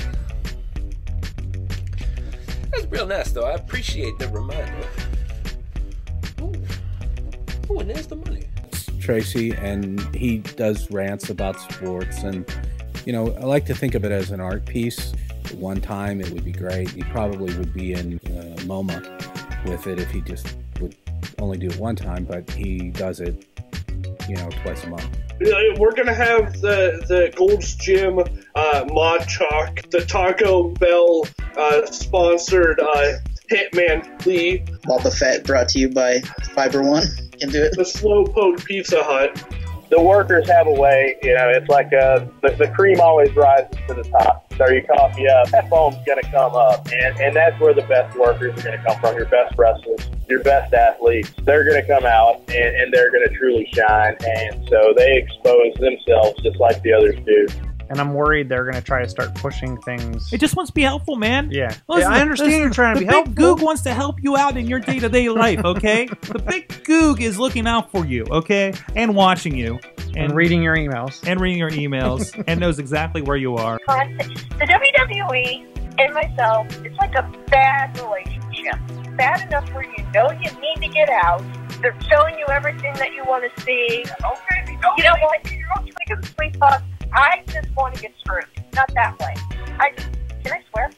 That's real nice though. I appreciate the reminder. Ooh. Ooh, and there's the money. Tracy, and he does rants about sports, and you know, I like to think of it as an art piece. One time it would be great. He probably would be in uh, MoMA with it if he just would only do it one time, but he does it, you know, twice a month. We're gonna have the the Gold's Gym uh, Mod Chalk, the Taco Bell uh, sponsored uh, Hitman Lee, Boba Fett brought to you by Fiber One. Can do it. The Slowpoke Pizza Hut. The workers have a way, you know, it's like uh, the, the cream always rises to the top. Stir your coffee up, that foam's going to come up. And, and that's where the best workers are going to come from, your best wrestlers, your best athletes. They're going to come out, and, and they're going to truly shine. And so they expose themselves just like the others do. And I'm worried they're going to try to start pushing things. It just wants to be helpful, man. Yeah. Listen, yeah I understand listen, you're trying to the be helpful. The big goog wants to help you out in your day-to-day life, okay? The big goog is looking out for you, okay? And watching you. And, and reading your emails. And reading your emails. And knows exactly where you are. The W W E and myself, it's like a bad relationship. Bad enough where you know you need to get out. They're showing you everything that you want to see. Okay, you don't, you don't want to see your own twig of the sweet spot. I just want to get screwed. Not that way. I just, can I swear?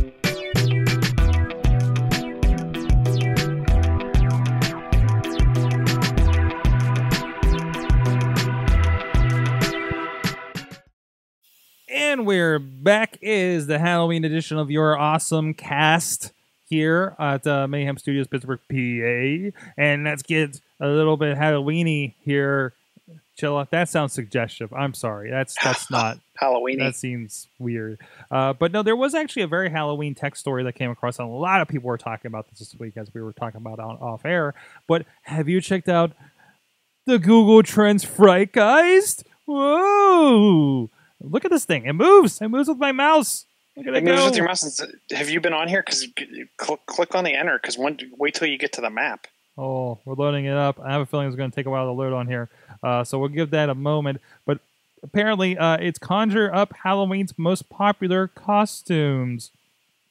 And we're back. Is the Halloween edition of your awesome cast here at uh, Mayhem Studios, Pittsburgh, P A. And let's get a little bit Halloweeny here. Chilla, that sounds suggestive. I'm sorry. That's that's not Halloween. That seems weird. Uh, but no, there was actually a very Halloween tech story that came across, and a lot of people were talking about this this week as we were talking about on off air. But have you checked out the Google Trends Frightgeist? Whoa! Look at this thing. It moves. It moves with my mouse. Look at it, it moves go. with your mouse. Have you been on here? Because cl click on the enter. Because wait till you get to the map. Oh, we're loading it up. I have a feeling it's going to take a while to load on here. Uh, so we'll give that a moment. But apparently, uh, it's conjure up Halloween's most popular costumes.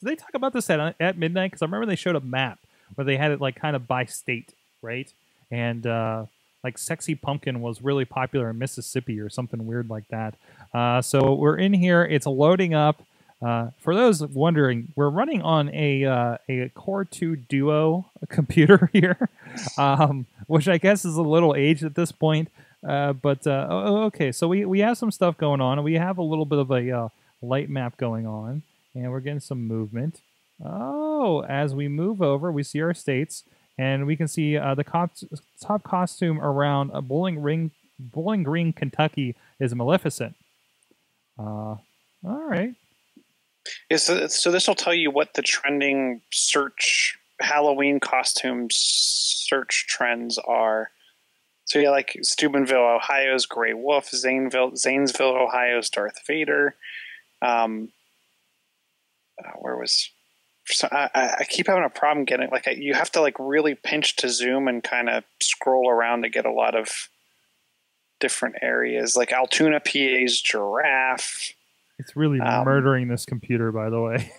did they talk about this at at midnight? Because I remember they showed a map where they had it like kind of by state, right? And uh, like Sexy Pumpkin was really popular in Mississippi or something weird like that. Uh, so we're in here. It's loading up. Uh, for those wondering, we're running on a uh, a Core two Duo computer here, um, which I guess is a little aged at this point. Uh, but uh, oh, okay, so we, we have some stuff going on, and we have a little bit of a uh, light map going on, and we're getting some movement. Oh, as we move over, we see our states, and we can see uh, the cop top costume around a Bowling Ring, Bowling Green, Kentucky is Maleficent. Uh, all right. Yeah, so, so this will tell you what the trending search Halloween costumes search trends are. So yeah, like Steubenville, Ohio's Grey Wolf, Zanesville, Zanesville, Ohio's Darth Vader. Um, uh, where was? So I, I keep having a problem getting like I, you have to like really pinch to zoom and kind of scroll around to get a lot of different areas. Like Altoona, P A's Giraffe. It's really um, murdering this computer, by the way.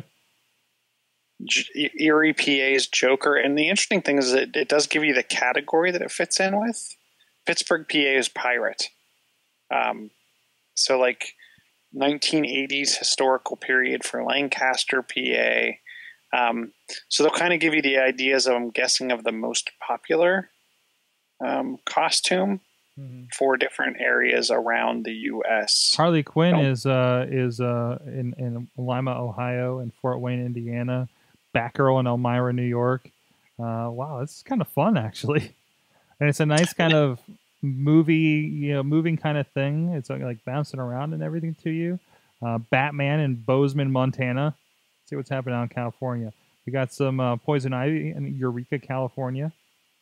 G- Erie, P A's Joker. And the interesting thing is that it does give you the category that it fits in with. Pittsburgh, P A is Pirate. Um, so like nineteen eighties historical period for Lancaster, P A. Um, so they'll kind of give you the ideas, of, I'm guessing, of the most popular um, costume. Mm-hmm. For different areas around the U S Harley Quinn oh. is uh, is uh, in, in Lima, Ohio, and Fort Wayne, Indiana. Batgirl in Elmira, New York. Uh, wow, this is kind of fun, actually. And it's a nice kind of movie, you know, moving kind of thing. It's like, like bouncing around and everything to you. Uh, Batman in Bozeman, Montana. See what's happening out in California. We got some uh, Poison Ivy in Eureka, California.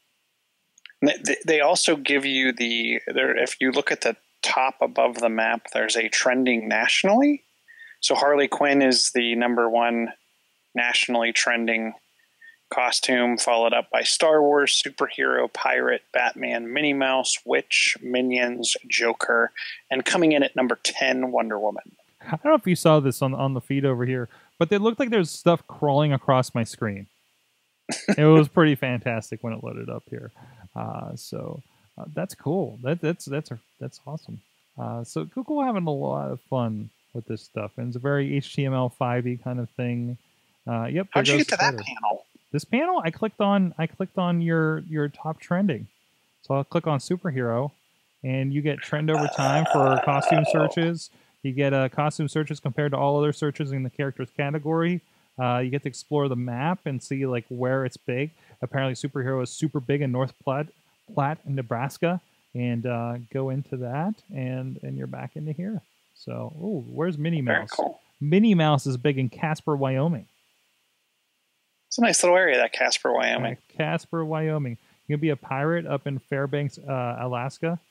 They also give you the, if you look at the top above the map, there's a trending nationally. So Harley Quinn is the number one nationally trending costume, followed up by Star Wars, Superhero, Pirate, Batman, Minnie Mouse, Witch, Minions, Joker, and coming in at number ten, Wonder Woman. I don't know if you saw this on, on the feed over here, but it looked like there's stuff crawling across my screen. It was pretty fantastic when it loaded up here. Uh, so uh, that's cool. That, that's that's that's awesome. Uh, so Google having a lot of fun with this stuff, and it's a very H T M L five y kind of thing. Uh, yep. How'd you get to that panel? This panel, I clicked on. I clicked on your your top trending. So I'll click on superhero, and you get trend over time for costume searches. You get uh, costume searches compared to all other searches in the characters category. Uh, you get to explore the map and see like where it's big. Apparently, superhero is super big in North Platte, Platte, Nebraska, and uh, go into that, and and you're back into here. So, oh, where's Minnie Mouse? Very cool. Minnie Mouse is big in Casper, Wyoming. It's a nice little area, that Casper, Wyoming. Uh, Casper, Wyoming. You can be a pirate up in Fairbanks, uh, Alaska.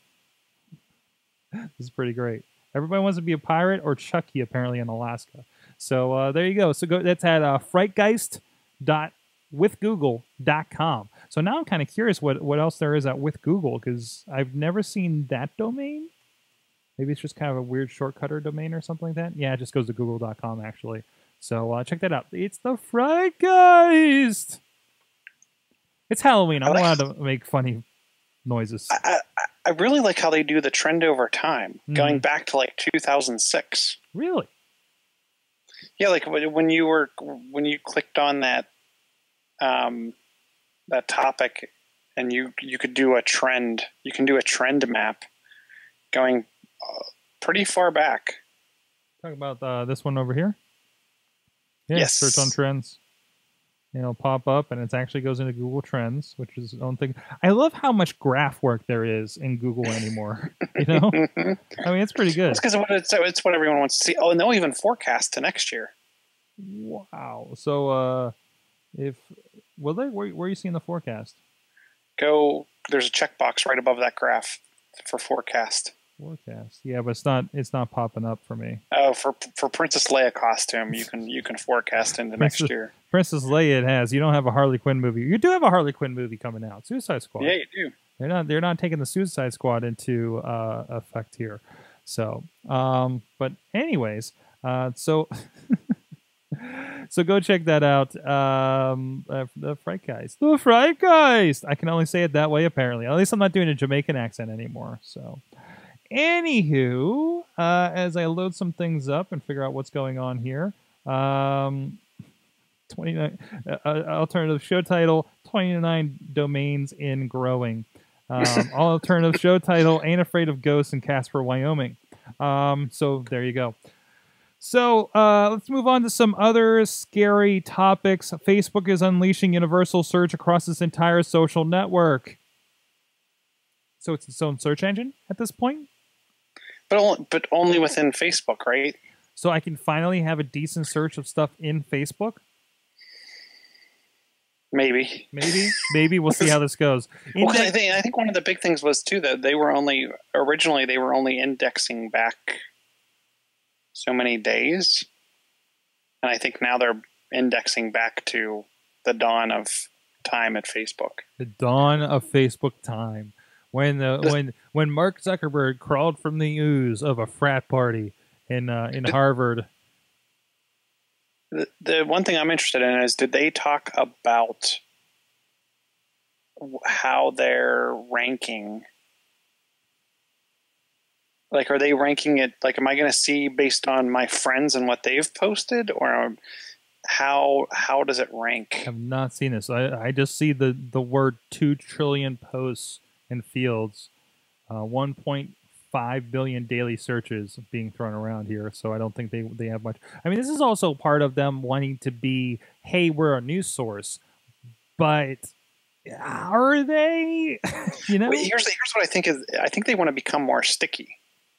This is pretty great. Everybody wants to be a pirate or Chucky, apparently, in Alaska. So uh, there you go. So go, that's at uh, frightgeist dot with google dot com. So now I'm kind of curious what, what else there is at with Google, because I've never seen that domain. Maybe it's just kind of a weird shortcutter domain or something like that. Yeah, it just goes to google dot com, actually. So uh, check that out. It's the Frightgeist. It's Halloween. I'm allowed to make funny noises. I, I, I really like how they do the trend over time, mm. going back to like two thousand six. Really? Yeah, like when you were when you clicked on that um, that topic, and you you could do a trend. You can do a trend map going uh, pretty far back. Talk about uh, this one over here. Yeah, yes. Search on trends. It'll pop up, and it actually goes into Google Trends, which is its own thing. I love how much graph work there is in Google anymore. You know, I mean, it's pretty good. It's because it's, it's what everyone wants to see. Oh, and they'll even forecast to next year. Wow. So, uh, if will they? Where, where are you seeing the forecast? Go. There's a checkbox right above that graph for forecast. Forecast. Yeah, but it's not. It's not popping up for me. Oh, for for Princess Leia costume, you can you can forecast into Princess, next year. Princess Leia, it has. You don't have a Harley Quinn movie. You do have a Harley Quinn movie coming out. Suicide Squad. Yeah, you do. They're not. They're not taking the Suicide Squad into uh, effect here. So, um, but anyways, uh, so So go check that out. Um, uh, the Frightgeist. The Frightgeist. I can only say it that way, apparently. At least I'm not doing a Jamaican accent anymore. So, anywho, uh, as I load some things up and figure out what's going on here, um, twenty-nine uh, alternative show title: twenty-nine domains in growing. Um, alternative show title: Ain't Afraid of Ghosts in Casper, Wyoming. Um, so there you go. So uh, let's move on to some other scary topics. Facebook is unleashing universal search across its entire social network. So it's its own search engine at this point? But only, but only within Facebook, right? So I can finally have a decent search of stuff in Facebook? Maybe. Maybe. Maybe. We'll see how this goes. Well, 'cause I think, I think one of the big things was, too, that they were only, originally, they were only indexing back so many days. And I think now they're indexing back to the dawn of time at Facebook. The dawn of Facebook time. When the, The- when when Mark Zuckerberg crawled from the ooze of a frat party in uh, in Harvard. The, the one thing I'm interested in is, did they talk about how they're ranking? Like, are they ranking it, like, am I going to see based on my friends and what they've posted, or how how does it rank? I have not seen this. I, I just see the, the word two trillion posts and fields, uh, one point five billion daily searches being thrown around here. So I don't think they, they have much. I mean, this is also part of them wanting to be, hey, we're a news source, but are they? You know, Wait, here's here's what I think is. I think they want to become more sticky.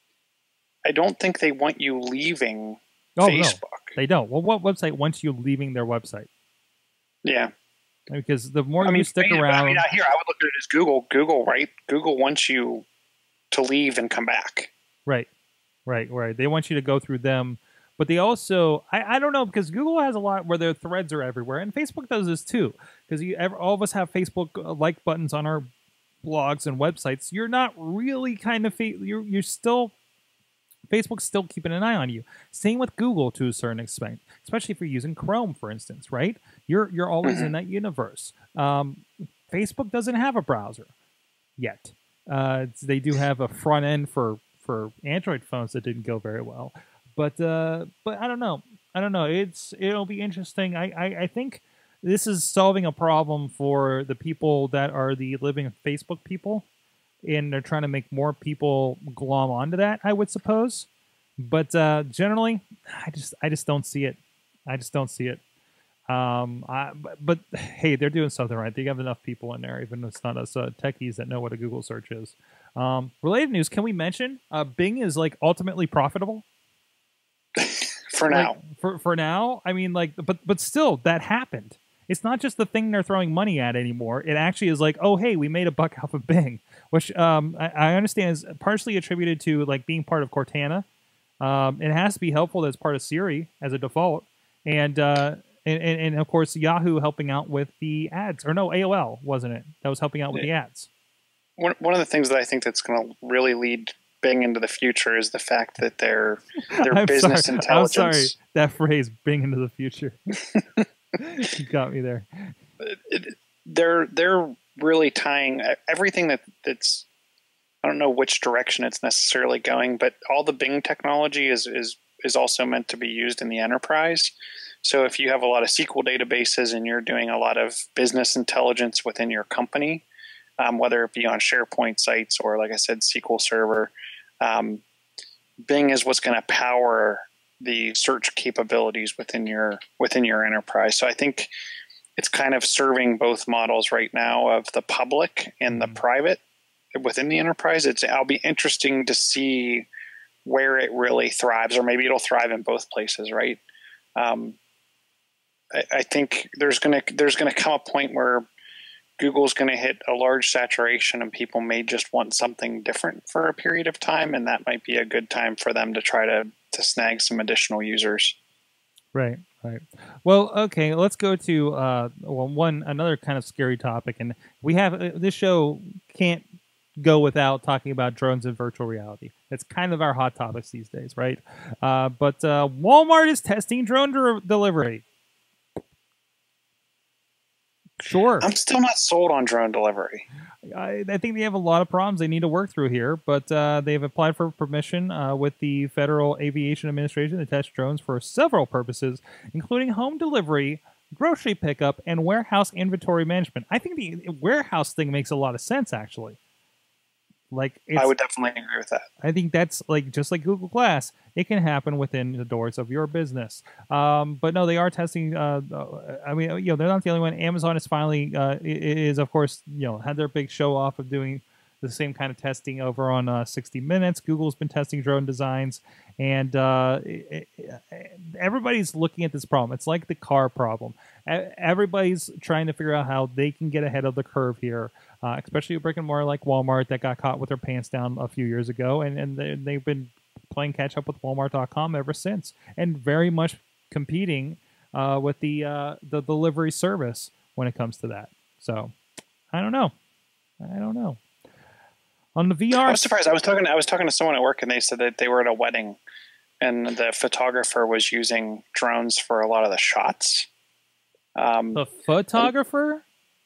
I don't think they want you leaving oh, Facebook. No, they don't. Well, what website wants you leaving their website? Yeah. Because the more I mean, you stick I, around, I mean, here I would look at it as Google. Google, right? Google wants you to leave and come back. right, right, right. They want you to go through them, but they also, I, I don't know, because Google has a lot where their threads are everywhere, and Facebook does this too. Because you, ever, all of us have Facebook uh, like buttons on our blogs and websites. You're not really kind of fa- you're you're still. Facebook's still keeping an eye on you. Same with Google to a certain extent, especially if you're using Chrome, for instance, right? You're you're always in that universe. Um, Facebook doesn't have a browser yet. Uh, they do have a front end for, for Android phones that didn't go very well, but uh, but I don't know. I don't know. It's it'll be interesting. I, I, I think this is solving a problem for the people that are the living Facebook people. And they're trying to make more people glom onto that, I would suppose. But uh, generally, I just I just don't see it. I just don't see it. Um, I, but, but hey, they're doing something right. They have enough people in there, even if it's not us uh, techies that know what a Google search is. Um, related news, can we mention uh, Bing is like ultimately profitable? For now. Like, for for now, I mean, like, but but still, that happened. It's not just the thing they're throwing money at anymore. It actually is like, oh, hey, we made a buck off of Bing, which um, I, I understand is partially attributed to like being part of Cortana. Um, it has to be helpful that it's part of Siri as a default, and, uh, and, and and of course Yahoo helping out with the ads, or no, A O L wasn't it? That was helping out with the ads. One one of the things that I think that's going to really lead Bing into the future is the fact that their their I'm business sorry. intelligence. I'm sorry, that phrase "Bing into the future." You got me there. It, they're they're really tying everything that that's. I don't know which direction it's necessarily going, but all the Bing technology is is is also meant to be used in the enterprise. So if you have a lot of S Q L databases and you're doing a lot of business intelligence within your company, um, whether it be on SharePoint sites or, like I said, S Q L Server, um, Bing is what's going to power the search capabilities within your within your enterprise. So I think it's kind of serving both models right now of the public and the private within the enterprise. It's I'll be interesting to see where it really thrives, or maybe it'll thrive in both places, right? Um, I, I think there's gonna there's gonna come a point where Google's going to hit a large saturation and people may just want something different for a period of time, and that might be a good time for them to try to, to snag some additional users. Right, right. Well, okay, let's go to uh, well, one another kind of scary topic, and we have uh, this show can't go without talking about drones and virtual reality. It's kind of our hot topics these days, right? Uh, but uh, Walmart is testing drone de- delivery. Sure. I'm still not sold on drone delivery. I, I think they have a lot of problems they need to work through here, but uh, they've applied for permission uh, with the Federal Aviation Administration to test drones for several purposes, including home delivery, grocery pickup, and warehouse inventory management. I think the warehouse thing makes a lot of sense, actually. Like, it's, I would definitely agree with that. I think that's like just like Google Glass. It can happen within the doors of your business. Um, but no, they are testing. Uh, I mean, you know, they're not the only one. Amazon is finally uh, is of course you know had their big show off of doing the same kind of testing over on uh, sixty minutes. Google's been testing drone designs, and uh, it, it, everybody's looking at this problem. It's like the car problem. Everybody's trying to figure out how they can get ahead of the curve here. Uh, especially a brick and mortar like Walmart that got caught with their pants down a few years ago, and, and they, they've been playing catch up with Walmart dot com ever since, and very much competing uh, with the uh, the delivery service when it comes to that. So, I don't know. I don't know. On the V R, I was surprised. I was talking. I was talking to someone at work, and they said that they were at a wedding, and the photographer was using drones for a lot of the shots. Um, the photographer.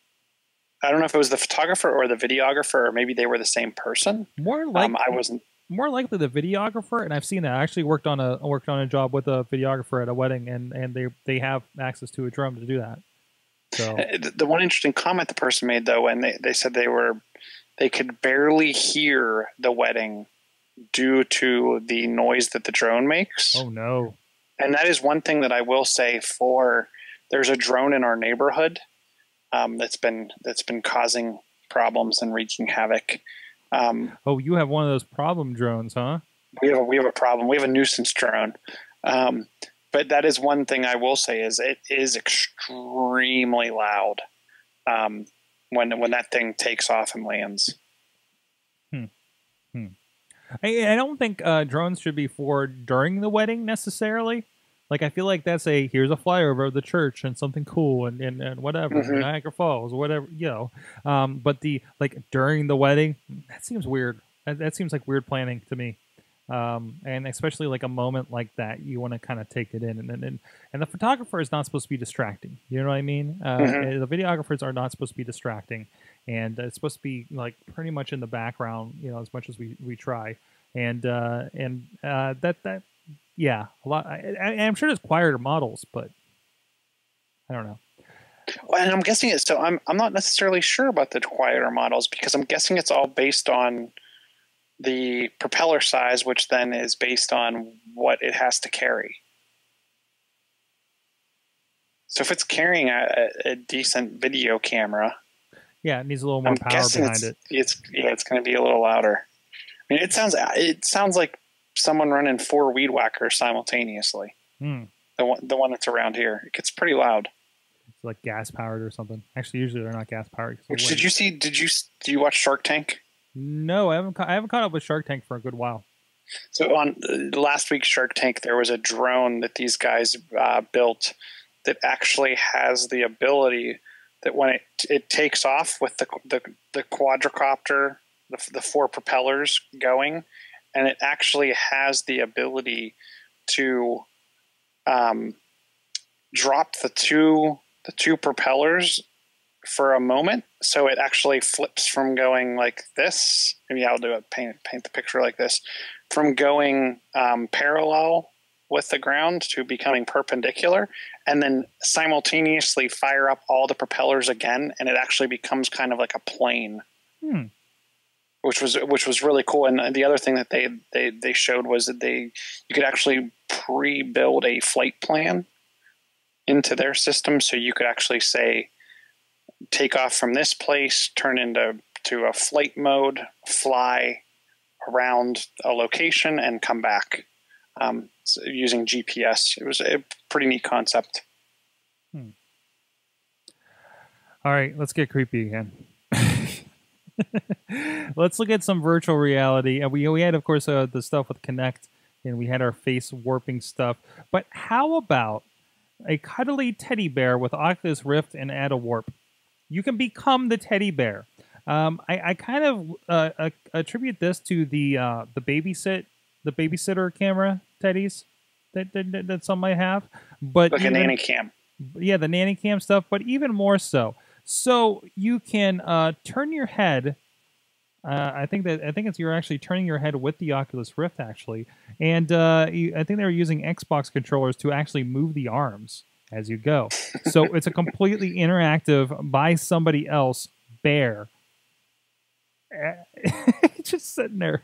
I don't know if it was the photographer or the videographer, or maybe they were the same person. More like um, I wasn't. More likely the videographer, and I've seen that. I actually worked on a worked on a job with a videographer at a wedding, and, and they they have access to a drone to do that. So the one interesting comment the person made though, and they, they said they were they could barely hear the wedding due to the noise that the drone makes. Oh no! And that is one thing that I will say for there's a drone in our neighborhood. Um, that's been that's been causing problems and wreaking havoc. Um, oh, you have one of those problem drones, huh? We have a, we have a problem. We have a nuisance drone. Um, but that is one thing I will say is it is extremely loud um, when when that thing takes off and lands. Hmm. Hmm. I, I don't think uh, drones should be for during the wedding necessarily. Like, I feel like that's a, here's a flyover of the church and something cool and, and, and whatever, mm-hmm. Niagara Falls or whatever, you know. Um, but the, like, during the wedding, that seems weird. That, that seems like weird planning to me. Um, and especially like a moment like that, you want to kind of take it in. And, and, and the photographer is not supposed to be distracting. You know what I mean? Uh, mm-hmm. The videographers are not supposed to be distracting. And it's supposed to be, like, pretty much in the background, you know, as much as we, we try. And, uh, and uh, that, that, yeah, a lot. I, I, I'm sure there's quieter models, but I don't know. Well, and I'm guessing it. So I'm I'm not necessarily sure about the quieter models because I'm guessing it's all based on the propeller size, which then is based on what it has to carry. So if it's carrying a, a decent video camera, yeah, it needs a little more I'm power behind it's, it. It's yeah, it's going to be a little louder. I mean, it sounds it sounds like someone running four weed whackers simultaneously. Hmm. The one, the one that's around here, it gets pretty loud. It's like gas powered or something. Actually, usually they're not gas powered. Which did you see? Did you do you watch Shark Tank? No, I haven't. I haven't caught up with Shark Tank for a good while. So on uh, last week's Shark Tank, there was a drone that these guys uh, built that actually has the ability that when it it takes off with the the, the quadricopter, the, the four propellers going. And it actually has the ability to um, drop the two the two propellers for a moment, so it actually flips from going like this. Maybe I'll do it. Paint paint the picture like this, from going um, parallel with the ground to becoming perpendicular, and then simultaneously fire up all the propellers again, and it actually becomes kind of like a plane. Hmm. Which was which was really cool, and the other thing that they they they showed was that they you could actually pre-build a flight plan into their system, so you could actually say take off from this place, turn into to a flight mode, fly around a location, and come back um, so using G P S. It was a pretty neat concept. Hmm. All right, let's get creepy again. Let's look at some virtual reality. And we we had, of course, uh, the stuff with Kinect, and we had our face warping stuff. But how about a cuddly teddy bear with Oculus Rift and Adawarp? You can become the teddy bear. Um, I, I kind of uh, uh, attribute this to the uh, the babysit the babysitter camera teddies that, that that some might have, but like even, a nanny cam. Yeah, the nanny cam stuff, but even more so. So you can uh, turn your head. Uh, I think that I think it's you're actually turning your head with the Oculus Rift actually, and uh, you, I think they were using Xbox controllers to actually move the arms as you go. So it's a completely interactive by somebody else bear. Just sitting there.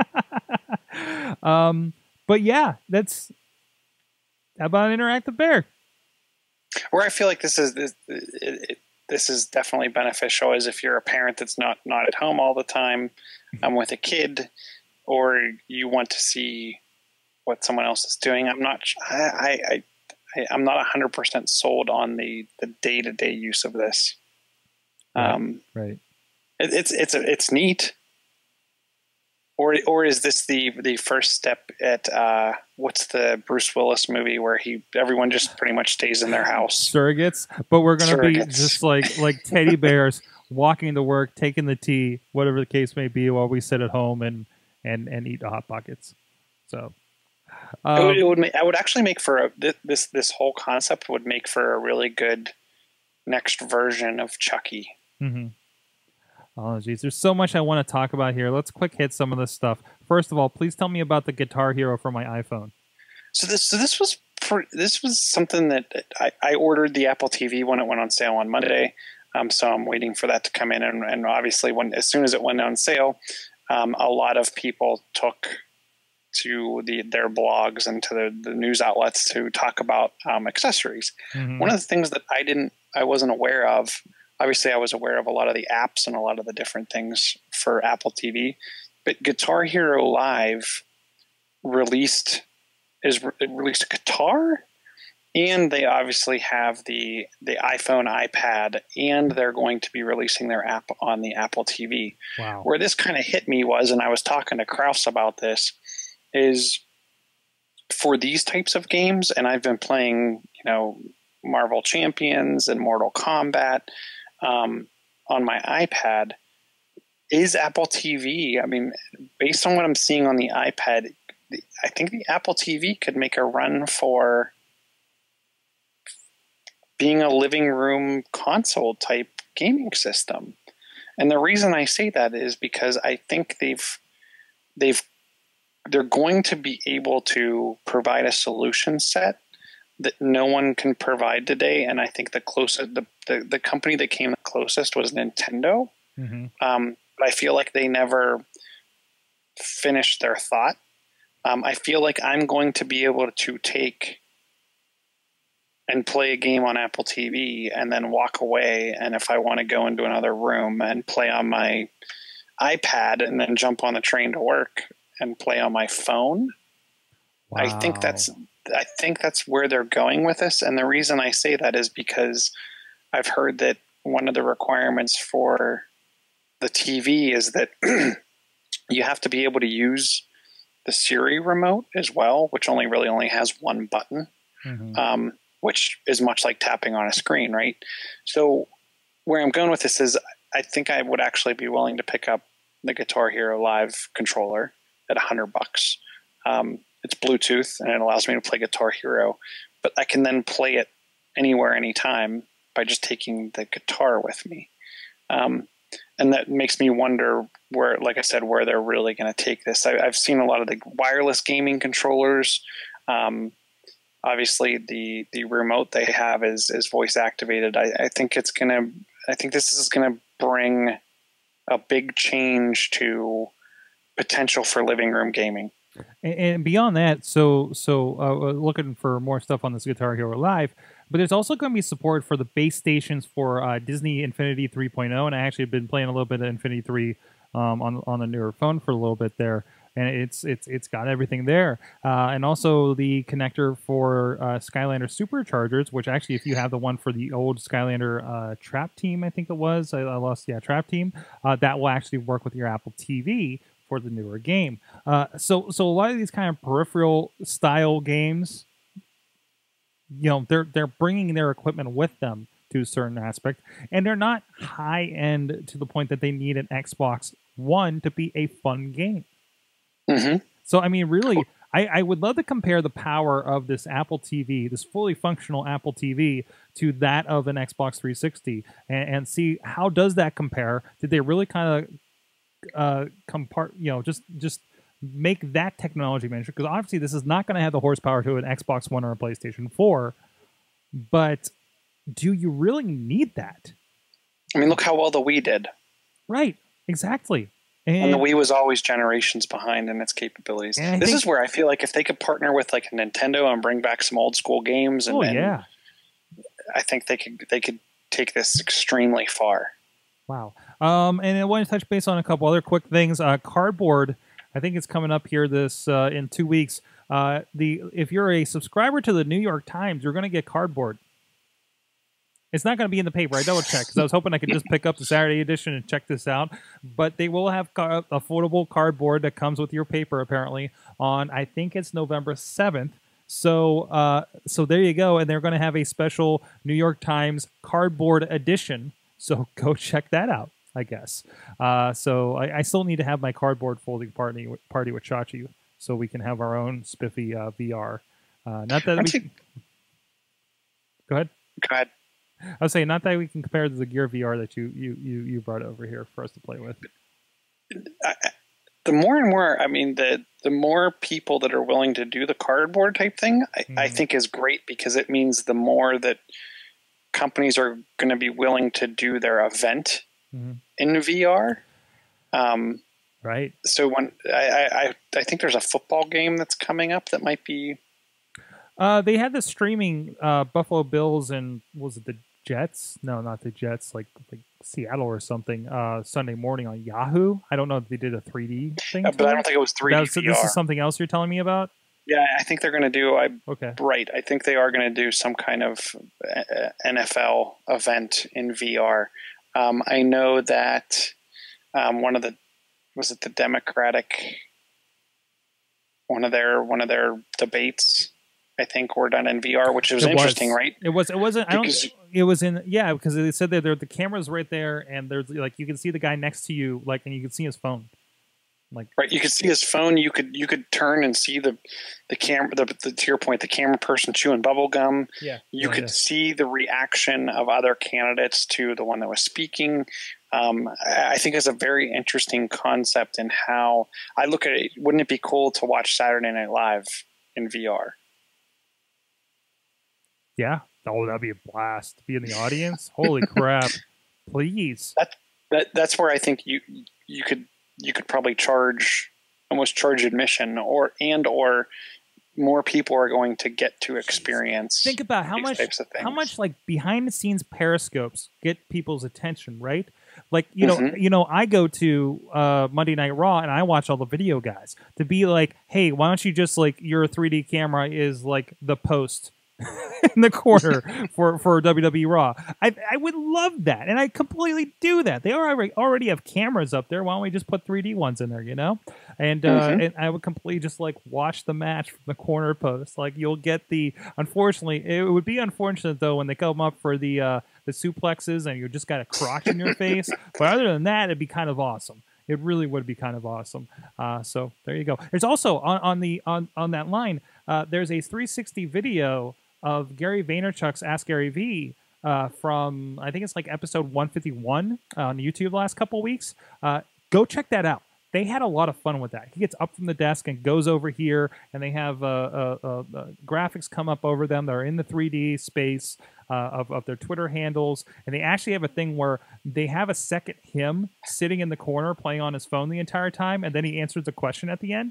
um, but yeah, that's how about an interactive bear? Where I feel like this is this, it, it, this is definitely beneficial is if you're a parent that's not not at home all the time, um, with a kid, or you want to see what someone else is doing. I'm not. I I, I I'm not a hundred percent sold on the the day to day use of this. Um, right. right. It, it's it's it's neat. Or or is this the the first step at uh, what's the Bruce Willis movie where he everyone just pretty much stays in their house? Surrogates, but we're gonna Surrogates. be just like like teddy bears walking to work, taking the tea, whatever the case may be, while we sit at home and and and eat hot pockets. So um, it would, it would make, I would actually make for a, this this whole concept would make for a really good next version of Chucky. Mm-hmm. Oh, geez. There's so much I want to talk about here. Let's quick hit some of this stuff. First of all, please tell me about the Guitar Hero for my iPhone. So this, so this was for, this was something that I, I ordered the Apple T V when it went on sale on Monday. Um, so I'm waiting for that to come in, and, and obviously, when as soon as it went on sale, um, a lot of people took to the their blogs and to the, the news outlets to talk about um, accessories. Mm-hmm. One of the things that I didn't, I wasn't aware of. Obviously, I was aware of a lot of the apps and a lot of the different things for Apple T V, but Guitar Hero Live released is re- released a guitar, and they obviously have the the iPhone, iPad, and they're going to be releasing their app on the Apple T V. Wow. Where this kind of hit me was, and I was talking to Kraus about this, is for these types of games, and I've been playing, you know, Marvel Champions and Mortal Kombat. Um, on my iPad, is Apple T V, I mean, based on what I'm seeing on the iPad, I think the Apple T V could make a run for being a living room console type gaming system. And the reason I say that is because I think they've they've they're going to be able to provide a solution set that no one can provide today, and I think the closest, the, the, the company that came the closest was Nintendo. Mm-hmm. Um, but I feel like they never finished their thought. Um, I feel like I'm going to be able to take and play a game on Apple T V and then walk away, and if I want to go into another room and play on my iPad and then jump on the train to work and play on my phone. Wow. I think that's I think that's where they're going with this. And the reason I say that is because I've heard that one of the requirements for the T V is that you have to be able to use the Siri remote as well, which only really only has one button, mm-hmm. um, which is much like tapping on a screen, right? So where I'm going with this is I think I would actually be willing to pick up the Guitar Hero Live controller at a hundred bucks. Um, It's Bluetooth, and it allows me to play Guitar Hero, but I can then play it anywhere, anytime by just taking the guitar with me. Um, and that makes me wonder where, like I said, where they're really going to take this. I, I've seen a lot of the wireless gaming controllers. Um, obviously, the the remote they have is is voice activated. I, I think it's going to. I think this is going to bring a big change to potential for living room gaming. And, and beyond that, so so uh, looking for more stuff on this Guitar Hero Live, but there's also going to be support for the base stations for uh, Disney Infinity three point oh, and I actually have been playing a little bit of Infinity three um, on on the newer phone for a little bit there, and it's it's it's got everything there, uh, and also the connector for uh, Skylander Superchargers, which actually, if you have the one for the old Skylander uh, Trap Team, I think it was, I, I lost, yeah, Trap Team, uh, that will actually work with your Apple T V for the newer game. Uh, so so a lot of these kind of peripheral style games, you know, they're they're bringing their equipment with them to a certain aspect, and they're not high end to the point that they need an Xbox One to be a fun game. Mm-hmm. So, I mean, really, I, I would love to compare the power of this Apple T V, this fully functional Apple T V, to that of an Xbox three sixty, and, and see how does that compare. Did they really kind of uh, compart, you know, just just make that technology mention? Because obviously, this is not going to have the horsepower to an Xbox One or a PlayStation four. But do you really need that? I mean, look how well the Wii did. Right. Exactly. And, and the Wii was always generations behind in its capabilities. This think, is where I feel like if they could partner with like a Nintendo and bring back some old school games, and, oh and yeah, I think they could they could take this extremely far. Wow. Um, and I want to touch base on a couple other quick things. Uh, Cardboard, I think it's coming up here this uh, in two weeks. Uh, the if you're a subscriber to the New York Times, you're going to get Cardboard. It's not going to be in the paper. I double check because I was hoping I could just pick up the Saturday edition and check this out. But they will have car- affordable cardboard that comes with your paper, apparently, on, I think it's November seventh. So uh, so there you go. And they're going to have a special New York Times cardboard edition. So go check that out, I guess. Uh, so I, I still need to have my cardboard folding party, party with Chachi so we can have our own spiffy uh, V R. Uh, not that we... You... Go ahead. Go ahead. I was saying, not that we can compare to the Gear V R that you you you, you brought over here for us to play with. I, the more and more, I mean, the the more people that are willing to do the cardboard type thing, I, mm. I think is great, because it means the more that companies are going to be willing to do their event mm-hmm. in V R. Um, right. So when I, I I think there's a football game that's coming up that might be. Uh, they had the streaming uh, Buffalo Bills and was it the Jets? No, not the Jets. Like like Seattle or something. Uh, Sunday morning on Yahoo. I don't know if they did a three D thing. Uh, but I don't think it was three D. Was, so this is something else you're telling me about? Yeah, I think they're going to do. I okay. Right. I think they are going to do some kind of N F L event in V R. Um, I know that um, one of the was it the Democratic one of their one of their debates. I think were done in V R, which was it interesting, was. right? It was. It wasn't. Because, I don't. It was in. Yeah, because they said that there the camera's right there, and there's like you can see the guy next to you, like, and you can see his phone. Like right, you could see his phone. You could you could turn and see the the camera. The, the to your point, the camera person chewing bubble gum. Yeah, you yeah, could yeah. see the reaction of other candidates to the one that was speaking. Um, I think it's a very interesting concept in how I look at it. Wouldn't it be cool to watch Saturday Night Live in V R? Yeah. Oh, that'd be a blast to be in the audience. Holy crap! Please. That that that's where I think you you could you could probably charge almost charge admission, or and or more people are going to get to experience. Think about how much how much like behind the scenes periscopes get people's attention, right? Like, you know, mm-hmm. you know, I go to uh, Monday Night Raw and I watch all the video guys to be like, hey, why don't you just like your three D camera is like the post in the corner for, for W W E Raw. I I would love that, and I completely do that. They already already have cameras up there. Why don't we just put three D ones in there, you know? And uh, mm-hmm. and I would completely just like watch the match from the corner post. Like you'll get the. Unfortunately, it would be unfortunate though when they come up for the uh, the suplexes and you just got a crotch in your face. But other than that, it'd be kind of awesome. It really would be kind of awesome. Uh, so there you go. There's also on on the on on that line. Uh, there's a three sixty video of Gary Vaynerchuk's Ask Gary V uh, from, I think it's like episode one fifty-one on YouTube the last couple weeks. Uh, go check that out. They had a lot of fun with that. He gets up from the desk and goes over here, and they have uh, uh, uh, uh, graphics come up over them. They're in the three D space uh, of, of their Twitter handles, and they actually have a thing where they have a second him sitting in the corner playing on his phone the entire time, and then he answers a question at the end.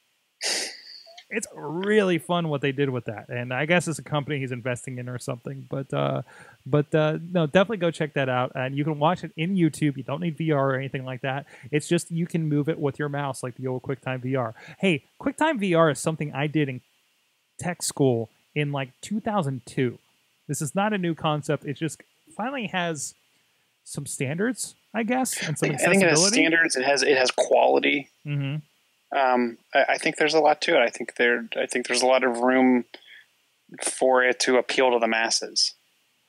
It's really fun what they did with that, and I guess it's a company he's investing in or something. But uh, but uh, no, definitely go check that out, and you can watch it in YouTube. You don't need V R or anything like that. It's just you can move it with your mouse, like the old QuickTime V R. Hey, QuickTime V R is something I did in tech school in like two thousand two. This is not a new concept. It just finally has some standards, I guess, and some I accessibility. think it has standards. It has it has quality. Mm-hmm. Um, I, I think there's a lot to it. I think there, I think there's a lot of room for it to appeal to the masses.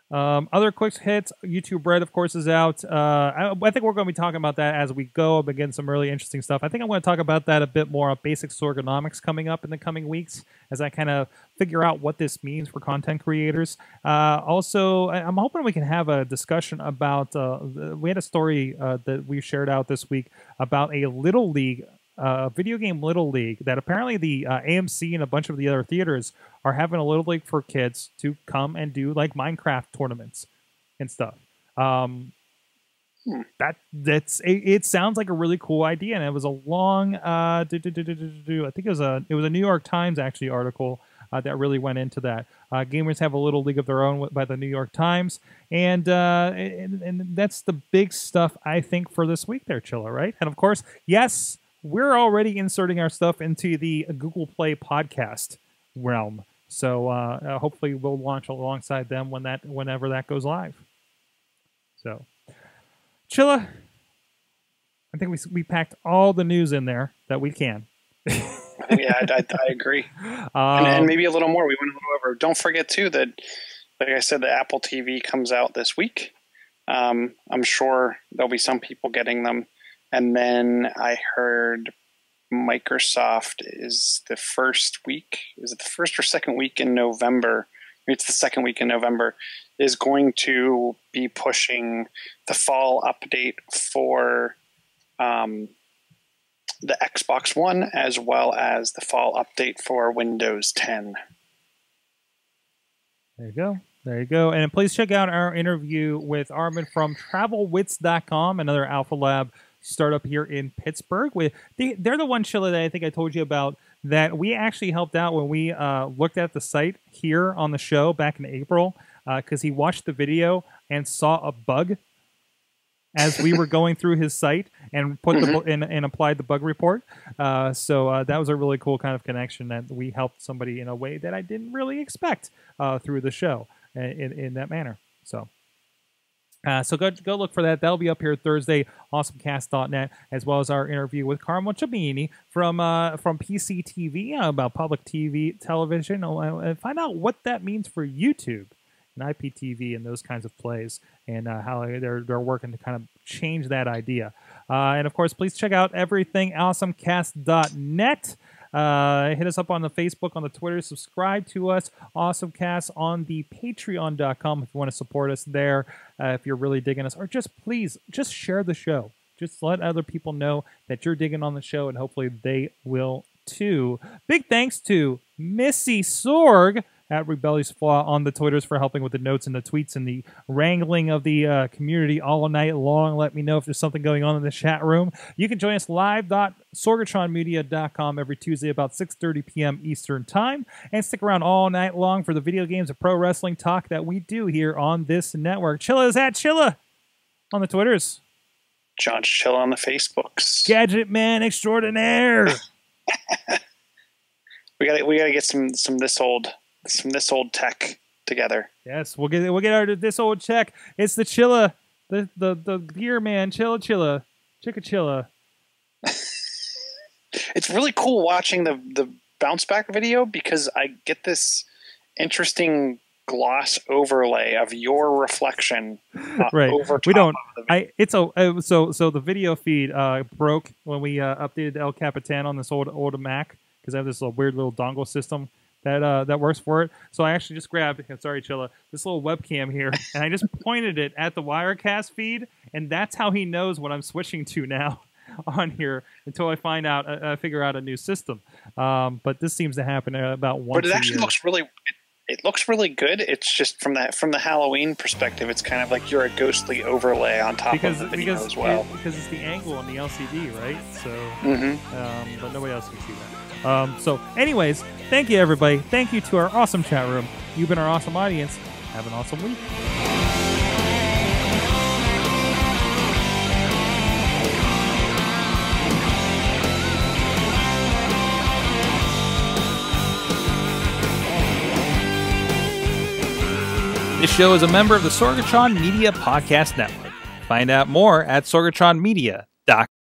Um, other quick hits, YouTube Red, of course, is out. Uh, I, I think we're going to be talking about that as we go. I'm getting some really interesting stuff. I think I'm going to talk about that a bit more. Basic Sorgonomics coming up in the coming weeks as I kind of figure out what this means for content creators. Uh, also, I, I'm hoping we can have a discussion about. Uh, the, we had a story uh, that we shared out this week about a Little League. Uh, video game Little League that apparently the uh, A M C and a bunch of the other theaters are having a Little League for kids to come and do like Minecraft tournaments and stuff. Um, hmm. That that's it, it. Sounds like a really cool idea, and it was a long. Uh, do, do, do, do, do, do, I think it was a it was a New York Times actually article uh, that really went into that. Uh, gamers have a Little League of their own by the New York Times, and, uh, and and that's the big stuff I think for this week there, Chilla, right? And of course, yes. We're already inserting our stuff into the Google Play podcast realm, so uh, uh, hopefully we'll launch alongside them when that, whenever that goes live. So, Chilla, I think we we packed all the news in there that we can. Yeah, I, I, I agree, um, and, and maybe a little more. We went a little over. Don't forget too that, like I said, the Apple T V comes out this week. Um, I'm sure there'll be some people getting them. And then I heard Microsoft is the first week, is it the first or second week in November? Maybe it's the second week in November, is going to be pushing the fall update for um, the Xbox One as well as the fall update for Windows ten. There you go. There you go. And please check out our interview with Armin from travel wits dot com, another Alpha Lab startup here in Pittsburgh. With they, they're the one, Chilla, that I think I told you about that we actually helped out when we uh, looked at the site here on the show back in April because uh, he watched the video and saw a bug as we were going through his site and put mm-hmm. the and, and applied the bug report. Uh, so uh, that was a really cool kind of connection that we helped somebody in a way that I didn't really expect uh, through the show in, in that manner. So. Uh, so go go look for that. That'll be up here Thursday, awesome cast dot net, as well as our interview with Carmel Chabini from uh, from P C T V uh, about public T V television, and find out what that means for YouTube and I P T V and those kinds of plays, and uh, how they're they're working to kind of change that idea. Uh, and of course, please check out everything awesome cast dot net. Uh, hit us up on the Facebook, on the Twitter. Subscribe to us, AwesomeCast, on the patreon dot com if you want to support us there, uh, if you're really digging us. Or just please, just share the show. Just let other people know that you're digging on the show, and hopefully they will too. Big thanks to Missy Sorg at Rebellious Flaw on the Twitters for helping with the notes and the tweets and the wrangling of the uh, community all night long. Let me know if there's something going on in the chat room. You can join us live dot sorgatron media dot com every Tuesday about six thirty p.m. Eastern Time, and stick around all night long for the video games and pro wrestling talk that we do here on this network. Chilla is at Chilla on the Twitters. John's Chilla on the Facebooks. Gadget Man Extraordinaire. we got we got to get some some this old. Some this old tech together. Yes, we'll get we'll get our this old check. It's the Chilla, the the the gear man, Chilla Chilla, Chicka Chilla. It's really cool watching the the bounce back video because I get this interesting gloss overlay of your reflection. Uh, right. Over top we don't. Of the I. It's a uh, so so the video feed uh, broke when we uh, updated El Capitan on this old old Mac because I have this little weird little dongle system that uh, that works for it. So I actually just grabbed, sorry Chilla, this little webcam here, and I just pointed it at the Wirecast feed, and that's how he knows what I'm switching to now on here until I find out, uh, figure out a new system. Um, but this seems to happen about once. But it actually a year. looks really, it, it looks really good. It's just from that from the Halloween perspective, it's kind of like you're a ghostly overlay on top because, of the video because as well. It, because it's the angle on the L C D, right? So, mm-hmm. um, but nobody else can see that. Um, so anyways, thank you everybody. Thank you to our awesome chat room. You've been our awesome audience. Have an awesome week. This show is a member of the Sorgatron Media Podcast Network. Find out more at sorgatron media dot com.